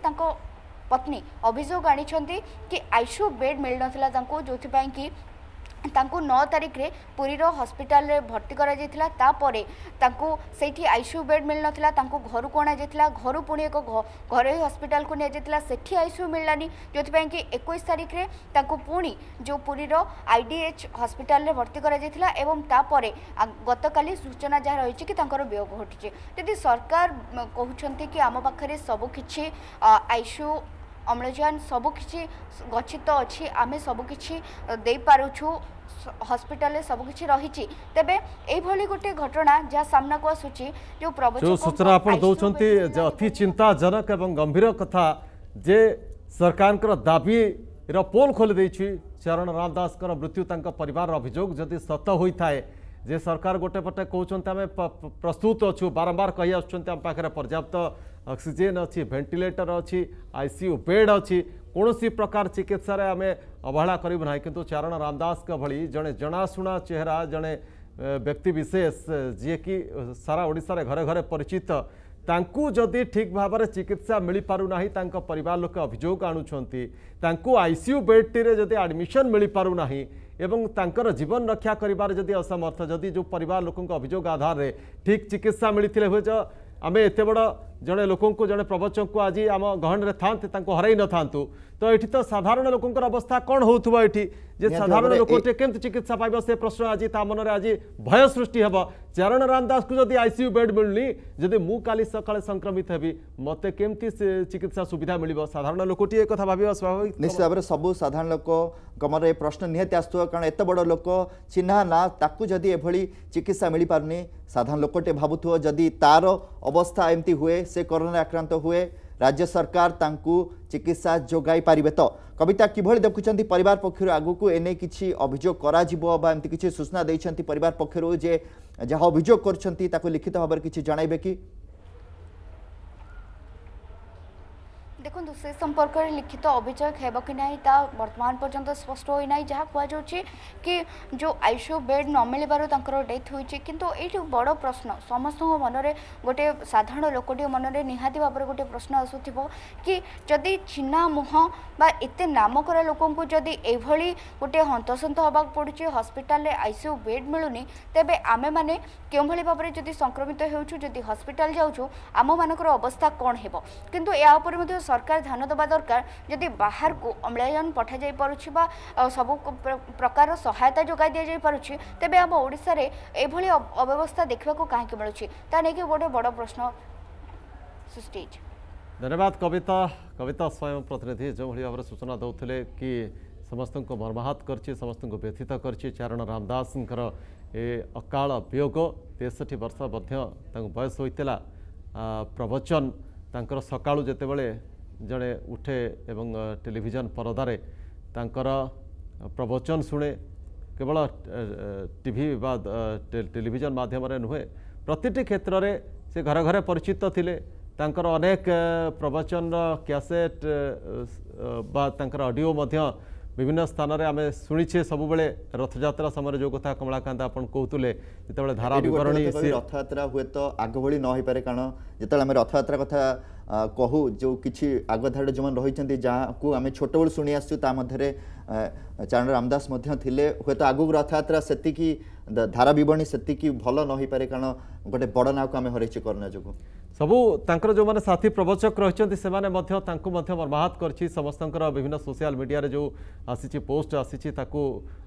पत्नी अभियोग आनी कि आईसीयू बेड मिल ना जो कि तांको नौ तारिख रे पुरीर हॉस्पिटल रे भर्ती करा जायतिला तापरे तांको सेठी आईसीयू बेड मिल नथिला तांको घर को आना जायतिला घर पुणी एक घरे हॉस्पिटल को निया जायतिला सेठी आईसीयू मिललानी जोथि पय कि इक्कीस तारिख रे तांको पुणी जो पुरीर आईडीएच हॉस्पिटल रे भर्ती करा जायतिला एवं तापरे गतकाली सूचना जहाँ रही कि तांकर वियोग घटी यदि सरकार कहउछंती कि आम पाखरे सब किछि आईसीयू अम्लजान सबकि गच्छित अच्छी आम सबकि दे पारुछु हॉस्पिटल सबकि रही तेबे एभली गोटे घटना जहाँ सामना को आसुची जो जो सूचना आप दौरान अति चिंताजनक एवं गंभीर कथा जे सरकार दाबी पोल खोली देछि चरण रामदास मृत्यु परिवार अभियोग जदि सत होता है जे सरकार गोटे पटे कहते आम प्रस्तुत अच्छु बारंबार कही आम पाखे पर्याप्त ऑक्सीजन अच्छी वेंटिलेटर अच्छी आईसीयू बेड अच्छी कौन सी प्रकार चिकित्सा रे आम अवहेला करूँ ना किंतु चारण रामदास भली जड़े जनाशुना चेहरा जड़े व्यक्ति विशेष जी कि सारा ओडिशा रे घरे घरे परिचित तांकु जदि ठीक भाव में चिकित्सा मिल पारुना तांको परिवार लोक अभियोग आणुछंती तांकु आईसीयू बेड टी रे जदि एडमिशन मिल पारुना एवं तांकर जीवन रक्षा करिबार जदि असमर्थ जदि जो परिवार लोकों अभियोग आधार रे ठीक चिकित्सा मिलते हुए आम एत बड़ जड़े लोक जड़े प्रवचक को आज आम गहन में था हर न था तो ये तो साधारण लोकंर अवस्था कौन होथुबा एठी जे साधारण लोक केमती चिकित्सा पाइब से प्रश्न आज ता मन आज भय सृष्टि हेब चरण रामदास को जदि आईसीयू बेड मिलनी जदि मु काली सकाळे संक्रमित हेबी मते केमती चिकित्सा सुविधा मिलिबो साधारण लोकटी एक कथा भाबिबा स्वाभाविक निश्चित भाव में सबु साधारण लोक कमर ए प्रश्न निहत आसुव कारण एत बड़ लोक चिन्हा ना ताकू जदि एभली चिकित्सा मिल पारनी साधारण लोकटे भाबुथुव जदि तार अवस्था एमती हुए से कोरोना आक्रांत हुए राज्य सरकार तांकू चिकित्सा जोगाई पारिबे तो कविता किभली देखुचंती परिवार पक्षर आगु को एने किछि अभियोग करा जिवो बा एमती किछि सूचना दैछंती परिवार पक्षर जे जहाँ अभियोग करछंती ताको लिखित भाव में किछि जणाइबे कि देखो से संपर्क में लिखित अभियोग है कि ना वर्तमान पर्यंत स्पष्ट हो ना जहाँ कहुच्छे कि जो आईसीयू बेड न मिलबार डेथ होती किंतु ये बड़ प्रश्न समस्त मन में गोटे साधारण लोकटी मन में निहाती भाव में गोटे प्रश्न आसुव कि जदि चिन्हा मुह बा एते नाम करा लोक जदि एभली गोटे हंतसंत होगा पड़ुचे हॉस्पिटल रे आईसीयू बेड मिलूनी तेबे आमे माने केउ भली भाव में जदि संक्रमित होउछु जदि हॉस्पिटल जाउछु आम मानकर अवस्था कौन हेबो किंतु या ऊपर मध्ये सरकार ध्यान देवा दरकार जदि बाहर को अम्लजान पठा जाई पारुछि बा सब प्रकार सहायता जोगाई दिया जाई पारुछि तेबे आम ओडिसा रे एभली अव्यवस्था देखबा को काहे मिलुछि ता नै कि गोटे बड़ प्रश्न सृष्टि। धन्यवाद कविता कविता स्वयं प्रतिनिधि जो भाव में सूचना दौले कि समस्त को मर्माहत कर समस्त को व्यथित कर चारण रामदास ए अकाल वियोग तेसठी वर्ष बयस होता प्रवचन तांकर सकाळु जेतेबेले जड़े उठे एवं टेलीविजन परदारे तांकर प्रवचन शुणे केवल टीवी बा टेलीविजन माध्यम नुहे प्रतिटी क्षेत्र में से घर घर परिचित थिले तांकर अनेक प्रवचन कैसेट बा तांकर ऑडियो मध्य विभिन्न स्थान में आम शुणीचे सब बेले रथयात्रा समय जो कथा कमलाकांत आपन कहतुले जिते धारा विवरणी रथयात्रा हुए तो आग भली न हो पारे कारण जिते आम रथयात्रा कथा कहू जो किछि आगधाड़ जो रही जहाँ को आम छोट बेलू शुणी आसु चारण रामदास थिले हुए तो आगू रथयात्रा सेतिकी धारा विवरणी सेतिकी भल न हो पारे कारण गोटे बड़ नाव को आम हरैचे कोरोना जो सबू तांकर जो माने साथी प्रवचक रही से मर्माहत कर समस्त विभिन्न सोशल मीडिया रे जो आसी पोस्ट आसी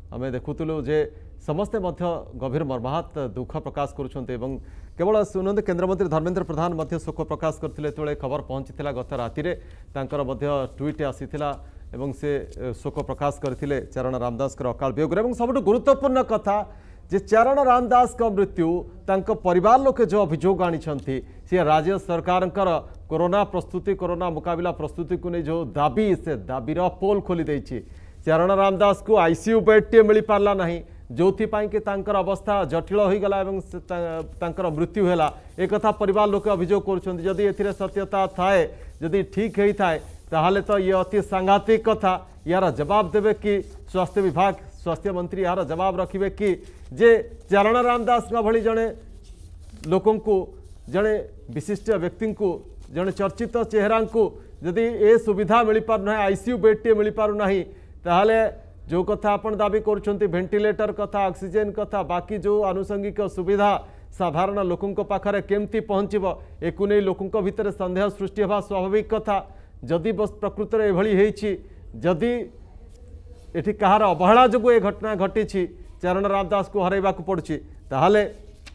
आम देखुलु जे समस्ते मध्य गभीर मर्माहत दुख प्रकाश करुँचे केवल शुणु केन्द्रमंत्री धर्मेन्द्र प्रधान मध्य शोक प्रकाश करते जो खबर पहुंची गत राति ट्वीट आसीथिला एवं से शोक प्रकाश करते चरण रामदास अकाल वियोग और सबुठ गुरुत्वपूर्ण कथा जे चरण रामदास मृत्यु तांको परिवार लोके जो अभियोग आनी सी राज्य सरकार कोरोना प्रस्तुति कोरोना मुकाबला प्रस्तुति को नहीं जो दाबी से दाबीर पोल खोली देछि चरण रामदास को आईसीयू बेड टे मिल पारला नहीं जो कि तांकर अवस्था जटिल हो गला एवं तांकर मृत्यु है एक कथा परिवार लोके अभियोग करुछंती जदि एथिरे सत्यता थाए जदि ठीक ही थाए ताहले तो ये अति सांघातिक कथा यार जवाब देवे कि स्वास्थ्य विभाग स्वास्थ्य मंत्री यार जवाब रखिए कि जे चरण रामदास भली जड़े लोक जड़े विशिष्ट व्यक्ति को जड़े चर्चित चेहरा को जदि ए सुविधा मिल पारना आईसीयू बेड टे मिल पारना ताहले जो कथा आपण दाबी करुछंती वेंटिलेटर कथा ऑक्सीजन कथा बाकी जो आनुषंगिक सुविधा साधारण लोकों पाखरे केमती पहुँचब एक नहीं लोकों भितर संदेह सृष्टि होगा स्वाभाविक कथा जदि बस प्रकृत में एभली जदि एठी कहार अवहेला जो ये घटना घटी चरण रामदास को हरैबा पड़ुछि ताहले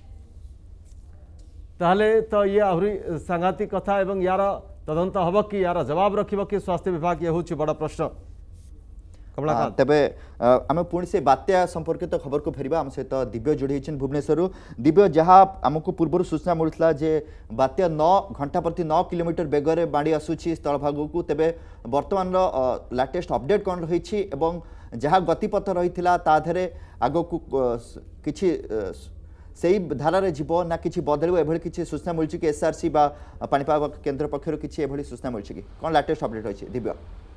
ताहले तो ये आहरी सांघातिक कथा एवं यार तदंत हम कि यार जवाब रखिब कि स्वास्थ्य विभाग ये हूँ बड़ प्रश्न हाँ, तेबे आम पुणी से बात्या संपर्कित तो खबर को फेरिबा आम सहित दिव्य जोड़ी भुवनेश्वर दिव्य जहाँ आमको पूर्व सूचना मिलता जे बात्या नौ घंटा प्रति नौ किलोमीटर बेगर बाड़ी आसूची स्थलभाग को तेबे वर्तमान लाटेस्ट अपडेट कौन रही जहाँ गतिपथ रही ताधे आग को किछि से धारा जीव ना कि बदल एभली किसी सूचना मिली कि एसआरसी बा पाणीपाग केन्द्र पक्षर किसी एभली सूचना मिली कि कौन लाटेस्ट अपडेट रही दिव्य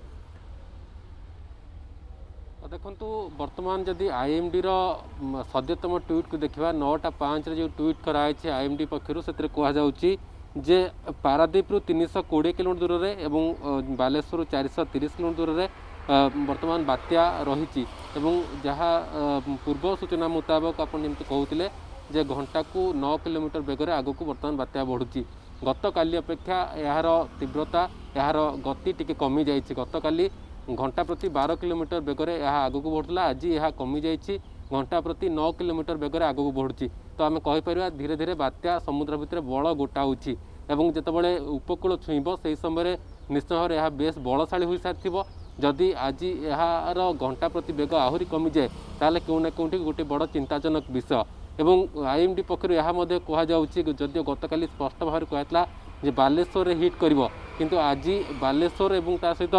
देखु बर्तमान जदि आईएमडी सद्यतम ट्वीट को देखा नौटा पाँच जो ट्वीट कराई आईएमडी पक्षर से कहुच्छी जे पारादीप तीन सौ कोड़े किलोमीटर दूर में बालेश्वर चार सौ तीस किलोमीटर दूर में बर्तमान बात्या रही जहाँ पूर्व सूचना मुताबक आप कहते जे घंटा को नौ किलोमीटर बेगर आग को बर्तमान बात्या बढ़ुची गत काली अपेक्षा यार तीव्रता यार गति टिके कमी जाइए गत काली घंटा प्रति बारह किलोमीटर बेगरे यह आगक बढ़ुला आज यह कमी जाइए घंटा प्रति नौ किलोमीटर बेगरे आगक बढ़ुची तो आम कहीपर धीरे धीरे बात्या समुद्र भितर बल गोटाऊँगी और जितेबाला उपकूल छुईब से समय निश्चय भाव यह बेस बलशाली हो सारी जदि आज यार घंटा प्रति बेग आहरी कमी जाए ताले क्यों ना क्योंकि गोटे बड़ चिंताजनक विषय एवं आईएमडी पक्षर यह कहुच्छी जदिव गतकाली स्पष्ट भाव कहला जे बालेश्वर रे हिट करिवो किंतु आज बालेश्वर एवं ता सहित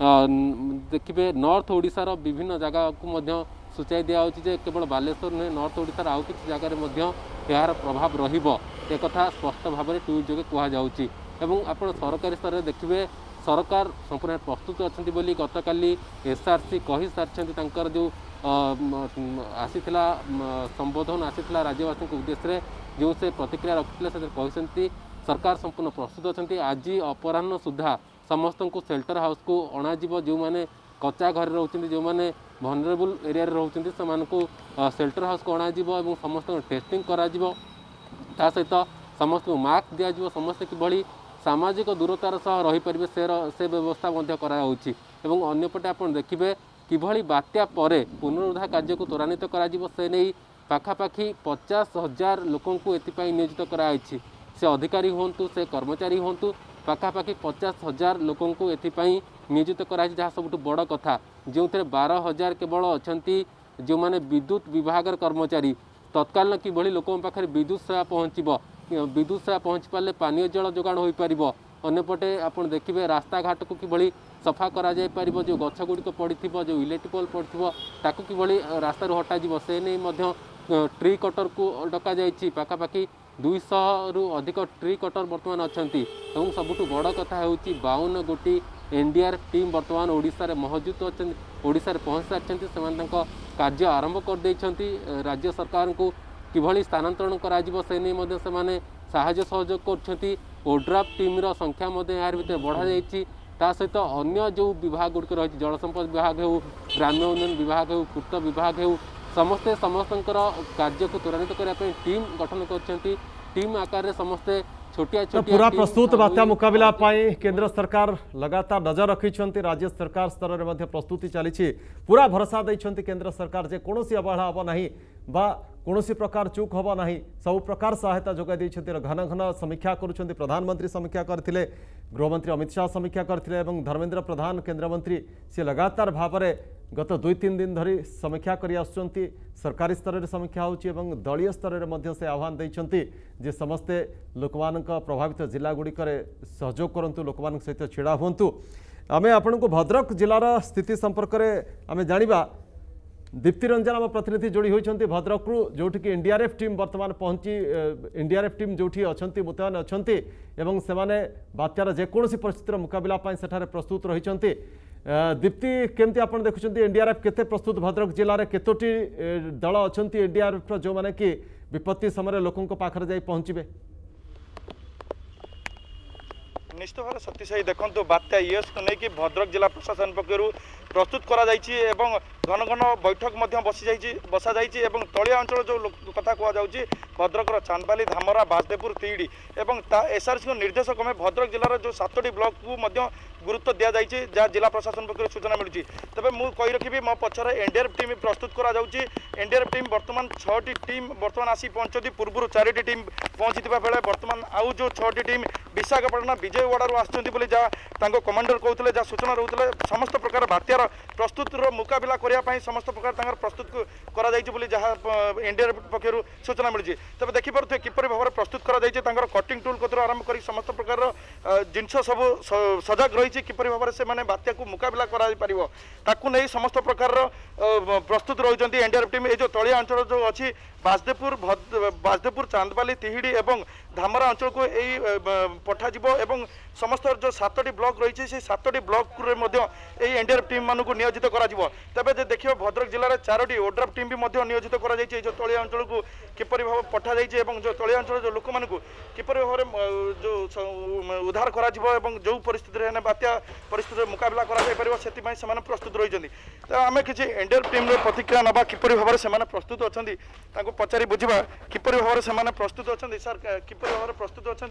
देखिए नॉर्थ ओडिशार विभिन्न जगह को सूचाई दिखाई जे केवल बालेश्वर नुहे नॉर्थ ओडिशार आउ किसी जगह यार प्रभाव रहिबो एक कथा स्पष्ट भाव में ट्वीट जोगे कहुच्छी एवं आप सरकारी स्तर में देखिए सरकार संपूर्ण प्रस्तुत अच्छी बोली गतकाली एसआरसी कही सारी जो आसीथिला संबोधन आसीथिला राज्यवासी उद्देश्य जो से प्रतिक्रिया रखिले से कहते सरकार संपूर्ण प्रस्तुत अच्छी आज अपराह्न सुधा समस्त को शेल्टर हाउस को अणाजिब जो मैंने कच्चा घर रोचे जो मैंने भनरेबल एरिया रोचे से शेल्टर हाउस को अणाजिब और समस्त टेस्टिंग करा सहित समस्त को मास्क दिज्व समस्ते किभली सामाजिक दूरतार सह रही पारे से से व्यवस्था कराउछि एवं अन्यपटे आप देखिए किभली बात्या परे पुनरुद्धार कार्य को त्वरान्वित करा से नहीं पाखापाखि पचास हजार लोकों को एथिपाई नियोजित कराई से अधिकारी हूँ से कर्मचारी हूँ पाखापाखि पचास हजार लोकों को एथिपाई नियोजित कराई जहाँ सब बड़ कथा जो थे बारह हजार केवल अच्छा जो मैंने विद्युत विभाग कर्मचारी तत्काल किभली लोकों पाखे विद्युत सेवा पहुँचब विद्युत सेवा पहुँची पारे पानीय जल जोगाण हो पार अन्यपटे आप देखिए रास्ता घाट को किभली सफा करा जाय पारिबो जो गछ गुड़िक पड़ी जो इलेक्ट्रिक पोल पड़ी ताकू किभली रास्ता हटाଯିब से नहीं ट्री कटर को डका जाइए पाखापाखि दुईश रु अधिक ट्री कटर बर्तमान अच्छा सबुठ बड़ कथा होची बावन गोटी एनडीआरएफ टीम बर्तमान ओडिशा रे मौजूद अच्छा ओडिशा रे पहुँच सारी से कार्य आरंभ कर देइछंती राज्य सरकार को किभली स्थानांतरण करा जिवो से नहीं से साहाय्य सहयोग करछंती ओड्राफ टीम रो संख्या यार भीतर बढ़ा जाइए ता सहित अन्य जो विभाग गुड़िक रही जल संपद विभाग हो ग्राम्य उन्नयन विभाग हो पूर्त विभाग हो समस्ते समस्त कार्य को त्वरान्वित करने टीम गठन कर टीम आकार में समस्ते छोटिया तो छोटिया पूरा टीम प्रस्तुत हाँ, बात्या वही- मुकाबला पाई केंद्र सरकार लगातार नजर रखिछंती राज्य सरकार स्तर में प्रस्तुति चली पूरा भरोसा दैछंती केंद्र सरकार जे कोनोसी अवहेला हबो नाही बा कोनोसी प्रकार चूक हबो नाही सब प्रकार सहायता जोगाई दैछंती घन घन समीक्षा करुछंती प्रधानमंत्री समीक्षा करथिले गृहमंत्री अमित शाह समीक्षा करथिले एवं धर्मेंद्र प्रधान केंद्र मंत्री से लगातार भाव में गत दुई तीन दिन धरी समीक्षा करी आसुचंती सरकारी स्तर में समीक्षा होची एवं दलीय स्तर में मध्य से आह्वान दैछंती जे समस्ते लोकमानक प्रभावित जिला गुड़िक सहयोग करंतु लोकमानक सहित छिड़ा हुंतु आमे आपनको भद्रक जिलार स्थिति संपर्क में आमे जानिबा दीप्ति रंजन आम प्रतिनिधि जोड़ी होती भद्रक जोटि कि एनडीआरएफ टीम वर्तमान पहुंची एनडीआरएफ टीम जोटी अच्छा मुतयन अच्छा एवं से बात्यार जेकोसी परिस्थितिर मुकाबला सेठारे प्रस्तुत रही दीप्ति केमती आप देखुं एनडीआरएफ केते प्रस्तुत भद्रक जिले में केतोटी दल अच्छा एनडीआरएफ जो मैंने कि विपत्ति समय लोकों पाखरे जाई पहुंचे निश्चित भाव सतीशाही देखो बात्या इएस को लेकिन भद्रक जिला प्रशासन पक्षर प्रस्तुत करा घन घन बैठक बसी बसा तलिया अंचल जो कथा कहुच्छी भद्रक चांदबाली धामरा बाजदेपुर तीड़ी एवं एसआरसी को निर्देशक में भद्रक जिलार जो सातटी ब्लॉक को गुरुत्व दि जाए जहाँ जिला प्रशासन पक्ष सूचना मिलूँ तेज मुझे कही रखी मो पचर एनडीआरएफ टीम प्रस्तुत करा एनडीआरएफ टीम बर्तमान छटी टीम बर्तमान आसी पहुंचती पूर्व चारिटी टीम पहुंची बेले बर्तमान आउ जो छटी टीम विशाखापाटना विजयवाड़ू आसुँच जहाँ कमांडर कहते जहाँ सूचना रोते समस्त प्रकार बात्यार प्रस्तुत मुकाबला करने समस्त प्रकार प्रस्तुत करा जहाँ एनडीआरएफ पक्षर सूचना मिली तेज देखिपे किपर भाव में प्रस्तुत कर कटिंग टूल कतर आरंभ कर समस्त प्रकार जिनस सब सजग रही किपर भाव में बात्या को मुकाबला कर समस्त प्रकार प्रस्तुत रही एनडीआरएफ टीम ये जो तलिया अंचल जो अच्छी बाजदेपुर बाजदेपुर चांदबाली तिहिड़ी एवं धामरा अंचल को यही पठा एवं समस्त जो सातटी ब्लॉक रही से सातटी ब्लॉक यही एनडीआरएफ टीम मानक नियोजित कर तेज देखिए भद्रक जिले में चारोटी ओड्राफ टीम भी नियोजित कर जो तलिया अंचल को किपर भाव पठा जो तलिया अंचल जो लोक मानक किपर भाव में जो उद्धार कर जो परिस्थिति बात्या परिस्थिति मुकाबला कर प्रस्तुत रही आम किसी एनडीआरएफ टीम प्रतिक्रिया नवा किपर भाव में प्रस्तुत अच्छा पचारि बुझा किपर भाव में प्रस्तुत अच्छा सर किपर भाव में प्रस्तुत अच्छा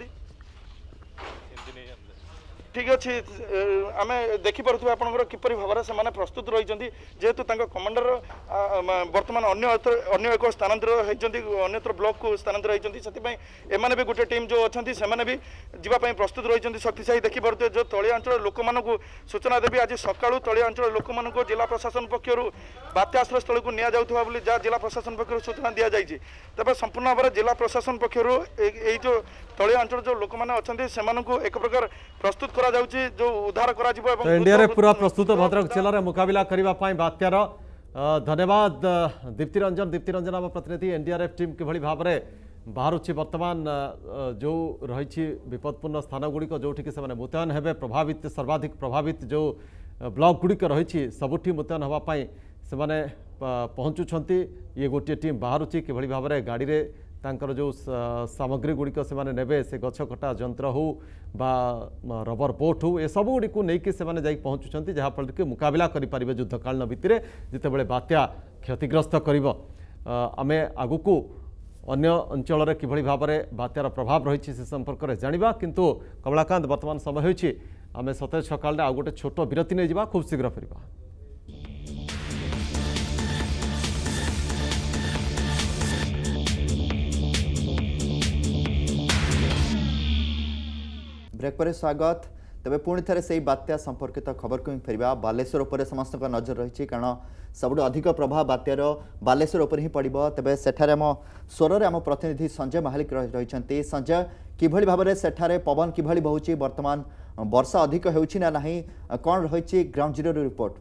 ठीक अच्छे आम देखिपे आपंकर किपर भाव में प्रस्तुत रही जेहेतु कमांडर बर्तमान अन्य एक स्थानांतर अन्यत्र ब्लॉक को स्थानांतर होती एम भी गोटे टीम जो अच्छा से भी जावाई प्रस्तुत रही शक्तिशाही देखिपे जो तलिया अंचल लोक मानू सूचना देवी आज सकाळू तलिया अंचल लोक मानू जिला प्रशासन पक्षर बात्या आश्रय स्थल को निया जाउथबा बोली जहाँ जिला प्रशासन पक्षर सूचना दि जाइए तेज संपूर्ण भाव में जिला प्रशासन पक्षर यही जो तलिया अंचल जो लोक मैंने अच्छा से एक प्रकार प्रस्तुत कर जो उद्धार करा तो एनडीआरएफ पूरा प्रस्तुत भद्रक जिले में मुकाबला करने बात्यार धन्यवाद दीप्ति रंजन दीप्ति रंजन आम प्रतिनिधि एनडीआरएफ टीम किभली भाव में बाहरुची वर्तमान जो रही विपदपूर्ण स्थान गुड़िक जोटि से मुतयन हेबे प्रभावित सर्वाधिक प्रभावित जो ब्लॉक गुड़िक रही सबुठी मुतयन होगापाई से पहुँचुंट ये गोटे टीम बाहरुची किभली भाव में गाड़ी में तांकर जो सामग्री गुड़िक से नेबे से गछ कटा जंत्र हो बा रबर बोट हो ए सब गुड़ी को लेकिन से जाई पहुँचुंट जहाँफल कि मुकाबला करें युद्धकालीन भित्तिरे जितेबाला बात्या क्षतिग्रस्त कर आमे आगु को अन्य अंचल किभली भाव में बात्यार प्रभाव रही से संपर्क में जाना किंतु कमलाकांत वर्तमान समय होइछि आमे सतेज सकाल आउ गोटे छोट विरति नहीं जा खूब शीघ्र फेरिबा। ब्रेक पर स्वागत तेज पुणी थे से बात्या संपर्कित खबर को फेरवा बालेश्वर उपर समस्त नजर रही कारण सबुठ अधिक प्रभाव बात्यार बालेश्वर उपर ही पड़ो तेज सेठारे आम स्वर आम प्रतिनिधि संजय महालिक रही संजय किभली भाव में सेठारे पवन किभली बहुची वर्तमान वर्षा अधिक होउछि ना नहीं कौन रही ग्राउंड जीरो रिपोर्ट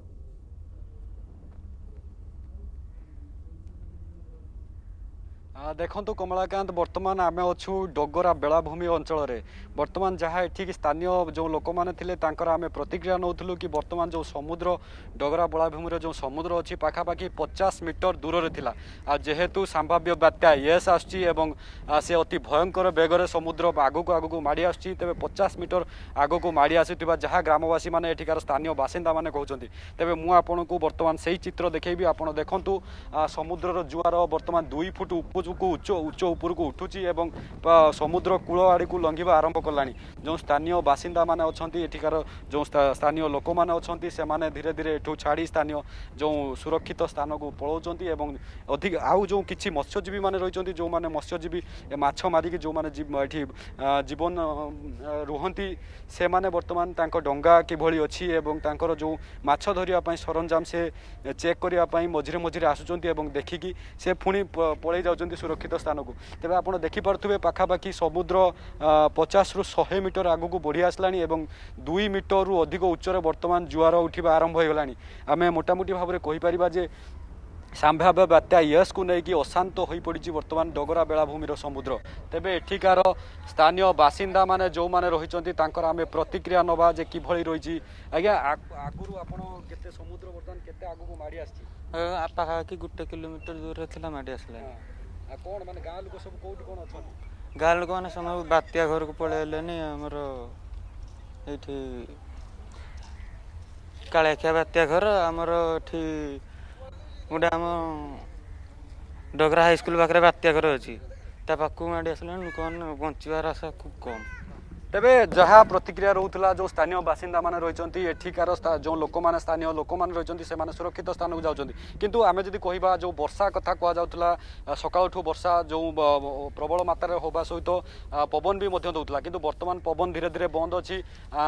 देखो कमलाकांत बर्तमान आम अच्छु डगरा बेलाभूमि अंचल बर्तमान जहाँ ये स्थानीय जो लोक मैंने आम प्रतिक्रिया नौलु कि बर्तमान जो समुद्र डगरा बेलाभूमि जो समुद्र अच्छी पाखापाखि पचास मीटर दूर था आ जेहेतु संभाव्य बात्या येस आसी से अति भयंकर बेगर समुद्र आगक आगक माड़ी आसती तेज पचास मीटर आगक माड़ी आसुवा जहाँ ग्रामवासी मैंने एठिकार स्थानीय बासिंदा मैंने कहते तेज मुझे बर्तमान से चित्र देखी आप देखु समुद्र जुआर बर्तमान दुई फुट उपज को उच्च उच्च ऊपर को उठुची एवं समुद्र कूल आड़ को लंघिबा आरंभ कलानी जो स्थानीय बासिंदा माने अछंती एठिकार जो स्थानीय लोक माने अछंती से माने धीरे धीरे एठू छाड़ी स्थानीय जो सुरक्षित स्थान को पळौचंती एवं अधिक आउ जो किछि मत्स्यजीवी माने रहिचंती जो माने मत्स्यजीवी माछ मारिकी जो माने एठी जीवन रुहंती से माने वर्तमान तांको डंगा किभଳି अछि एवं तांकर जो माछ धरिया पई सरंजाम से चेक करिया पई मझिरे मझिरे आसुचंती एवं देखिकी से पुणी पळै जाउचंती सुरक्षित स्थान को तेबे आपण देखि पारथुबे पाखापाखि समुद्र पचास रु शहे मीटर आगु को बढ़ी आसलानी एवं दुई मीटर रु अधिक उच्चरे वर्तमान जुआर उठिबा आरंभ हो गलानी आमे मोटामोटी भाव में कहि परिबा जे संभाव्य बात्या यस को लेकिन अशांत हो पड़ी वर्तमान डगरा बेलाभूमि समुद्र तेबे एठिकार स्थानीय बासिंदा माने जो माने रही आम प्रतिक्रिया नवा जे किभଳି रही आज्ञा आगुरी आपण केते समुद्र वर्तमान केते आगु को माड़ी आछि पाखापाखि गोटे किलोमीटर दूर थिला माड़ी आसला कौन माने गाँ लोक सब कोठी कोन अछन गाँ लोक मैंने समय बात्या घर को पलैलेनी आमर ये कालियाखिया बात्या घर आमर एठी गोटे आम डगरा हाईस्कल पाखे बात्या घर अच्छी पाक माड़ी आसला लोक बचार आशा खूब कम तेबे जहाँ प्रतिक्रिया रोला जो स्थानीय बासिंदा माने रही एठिकार जो लोक मैंने स्थानीय लोक मैंने रही से सुरक्षित स्थान को जाऊँच किंतु आमे जदि कहबा जो वर्षा कथा कहुला सकाळठू वर्षा जो प्रबल मात्रा होगा सहित पवन भी दौला किंतु वर्तमान पवन धीरे धीरे बंद अच्छी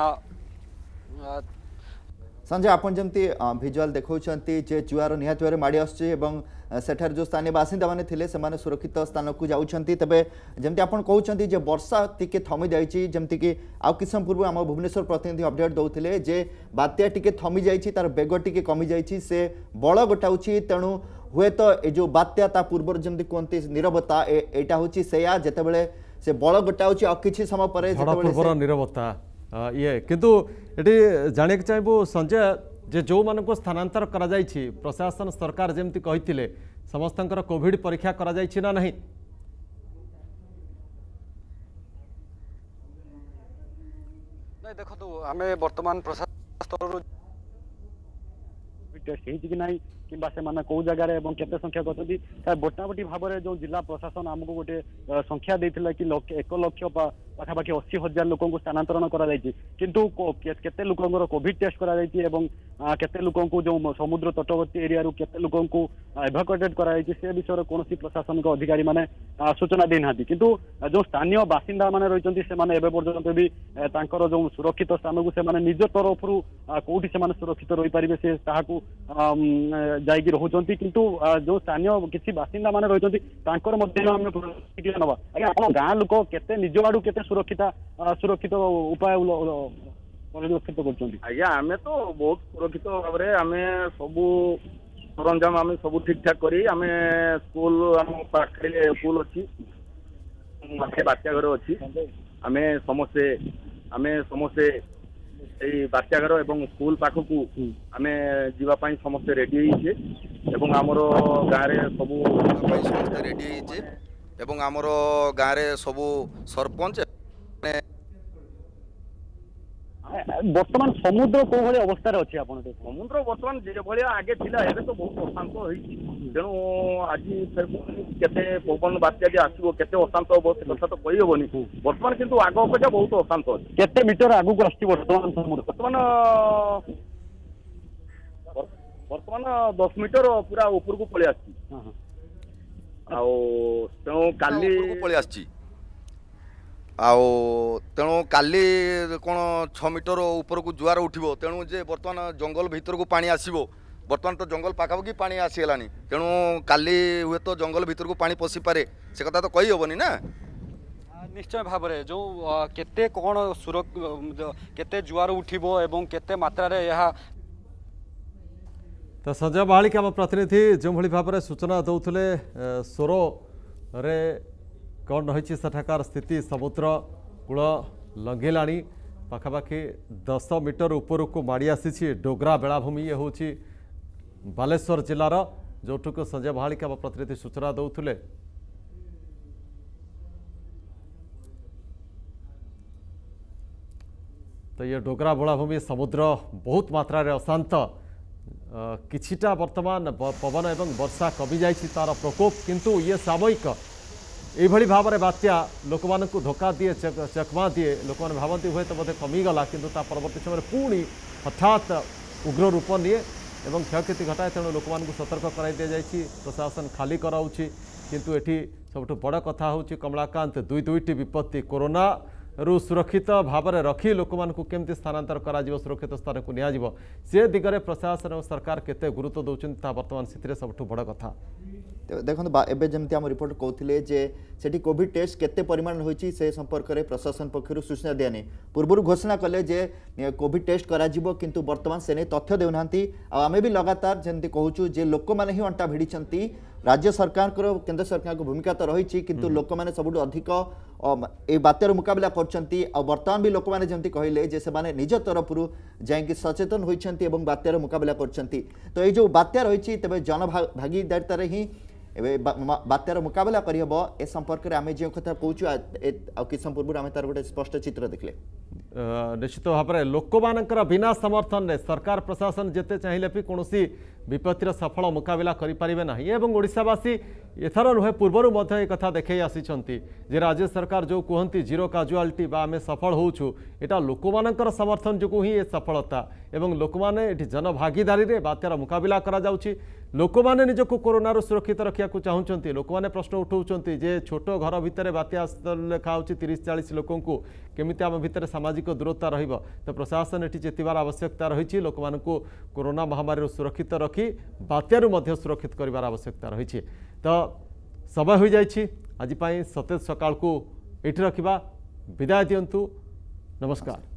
संजय आपन जमती भिजुआल देखौछंती जे जुआर निहात भारे माड़ी आछे एवं सेठार जो स्थानीय बासिंदा माने थिले से माने सुरक्षित स्थान को जाउछंती तबे जमती आपन कहउछंती जे वर्षा टिके थमी जाईची जमती कि आ किछ समय पूर्व हम भुवनेश्वर प्रतिनिधि अपडेट दउथिले जे बात्या टिके थमी जाईची तार बेग टिके कमी जाईची से बळ गोटाउची तेणु हुए तो ए जो बात्या ता पूर्व जमती कोनती निरवता एटा होची सेया जेतेबेले से बळ गोटाउची आ किछ समय परे जेतेबेले निरवता ये किंतु ये जाने चाहबू संजय जे जो मान को स्थानांतर करा जायछि प्रशासन सरकार जेमती कहिथिले समस्तंकर कोविड परीक्षा करा जायछि ना नहीं नहीं देखो तो आमे वर्तमान प्रशासन स्तर टेस्ट हेछि कि नहीं किंबा से माने को जगह रे केते संख्या करछथि बोटाबोटी भाव में जो जिला प्रशासन आमको गोटे संख्या देथिला कि एक लक्ष पाखापाखि अस्सी हजार लोक स्थानांतरण करा जायछि किंतु केते लोकंकर कोविड टेस्ट करा जायछि एवं केते लोकंकु जो समुद्र तटवर्ती एरिया रु केते लोकंकु एवाकुएटेड करा जायछि से विषय कोनोसी प्रशासनिक अधिकारी माने सूचना दे नाथि किंतु जो स्थानीय बासिंदा माने रहिचंती से माने एबे पर्यंत भी तांकर जो सुरक्षित स्थान को से माने निज तरफ रु कोठी से माने सुरक्षित रहि परिबे से ताहाकु जाइकी रहुचंती किंतु जो स्थानीय किसी बासिंदा माने रहिचंती तांकर मध्ये हम प्रतिक्रिया नबा आज्ञा आपण गाँ लोक केते निज आडू केते सुरक्षित सुरक्षित उपाय परिलक्षित करछंती आज्ञा आमे तो बहुत सुरक्षित भाव रे आमे सबु सरंजाम आमे सबु ठीक ठाक करी आमे स्कूल हम पाखरे स्कूल अछि माथे बात्या घर अछि आमे समस्त आमे समस्त এই বাচ্চাঘর এবং স্কুল পাখকু আমি যাওয়া সমস্ত রেডি হয়েছে এবং আমার গাঁরে সবু সমস্ত রেডি হয়েছে এবং আমার গাঁরে সবু সরপঞ্চ বর্তমান সমুদ্র কোভাবে অবস্থায় আছে আপনার সমুদ্র বর্তমান যেভাবে আগে লা এবে তো বহুত অশান্ত হয়েছি তেণু আজ কেতে পবন বাত্যা যে আসব কেতে অশান্ত হব সে কথা তো কই হবনি বর্তমান কিন্তু আগ অপেক্ষা বহুত অশান্ত আছে কেতে মিটার আগুক আসছি বর্তমান সমুদ্র বর্তমান বর্তমান দশ মিটার পুরা উপরকু পড়ে আসছি আও তেণু কালি পড়ে আসছি आउ तेणु काली कौन छः मीटर ऊपर को जुआर उठो तेणु जे बर्तमान जंगल भीतर को पानी आसो बर्तमान तो जंगल पाखापाखि पानी आसीगला तेणु काली हुए तो जंगल भीतर को पानी पशि पारे से कथा तो कही हेनी ना निश्चय भाव में जो केते कौन केते जुआर उठो एवं केते मात्रा रे यह तो संजय महालिक आम प्रतिनिधि जो भाव में सूचना दौले सोर रे कौन रही सेठाकार स्थिति समुद्र कूल लंघिला पाखापाखि दस मीटर ऊपर को माड़ी आसी डोगरा बेलाभूमि ये हूँ बालेश्वर जिलार जोटुक संजय महालिक आम प्रतिनिधि सूचना दौले तो ये डोगरा बेलाभूमि समुद्र बहुत मात्रा रे अशांत किछिटा वर्तमान पवन एवं वर्षा कमी जाइछि तार प्रकोप किंतु ये सामयिक এইভাবে ভাবে বাত্যা লোক ধোকা দিয়ে চকমা দিয়ে লোক ভাবती हुए तो बोधे कमिगला किंतु ता परवर्ती समय पुणी हठात उग्र रूप निए एवं क्षयक्षति घटाए तेणु लोक सतर्क कराई दि जाइए प्रशासन खाली कराऊँच किंतु एठी सबुठ बड़ कथा हूँ कमलाकांत दुई दुईटी विपत्ति कोरोना रु सुरक्षित भाव में रखी लोक केमती स्थानांतर करा सुरक्षित स्थान को निया से दिगरे प्रशासन और सरकार केते गुरुत्व दौरान बर्तमान स्थिति सबुठ बड़ कथा देखो एवं जमी आम रिपोर्ट कहते जे सेठी कोविड टेस्ट केते परिमाण होइछि से संपर्क में प्रशासन पक्षर सूचना दियानी पूर्व घोषणा कले जे कोविड टेस्ट करा जिवो किंतु वर्तमान से तथ्य देउना आमे भी लगातार जमती कहूँ जे लोक मैंने ही अंटा भिड़ी राज्य सरकार केंद्र सरकार को भूमिका तो रही किंतु लोक मैंने सबुठ अधिक ए बात्यार मुकाबला करछंती और वर्तमान भी लोक मैंने जमती कहले जे से माने निज तरफ जाइए सचेतन होइछंती एवं बात्यार मुकाबला करछंती तो ये जो बात्या रही तेज जन भागीदारितार ही बात्यार मुकाबला करहब ए संपर्क में आम जो कथा कहूँ कि समय पूर्व आम तार गोटे स्पष्ट चित्र देखले निश्चित भाव में लोक मानकर बिना समर्थन में सरकार प्रशासन जिते चाहिए भी कौन विपत्तिर सफल मुकाबला करें ना एवं ओडिशावासी एथर नुहे पूर्वर एक कथा देखई आसी जे राज्य सरकार जो कहती जीरो काजुआलिटी आम सफल होचु एटा लोक मानकर समर्थन जो ही सफलता एवं लोक मैंने जन भागीदारी रे बात्यार मुकाबला करा जाउछि लोक मैंने निजक कोरोना सुरक्षित रखा चाहूँगी लोक मैंने प्रश्न उठाउछंती जे छोट घर भितर बात्या लेखा होची तीस चालीस लोक केमिति आम भितर सामाजिक दूरता रहिबो तो प्रशासन एटी चेतिबार आवश्यकता रही लोक मानकु कोरोना महामारी सुरक्षित रखी बात्यारु मध्य सुरक्षित करिवार आवश्यकता रही तो समय हो जाइछि आज पई सतेज सकाळ को एठी रखिबा विदाय दियंतु नमस्कार।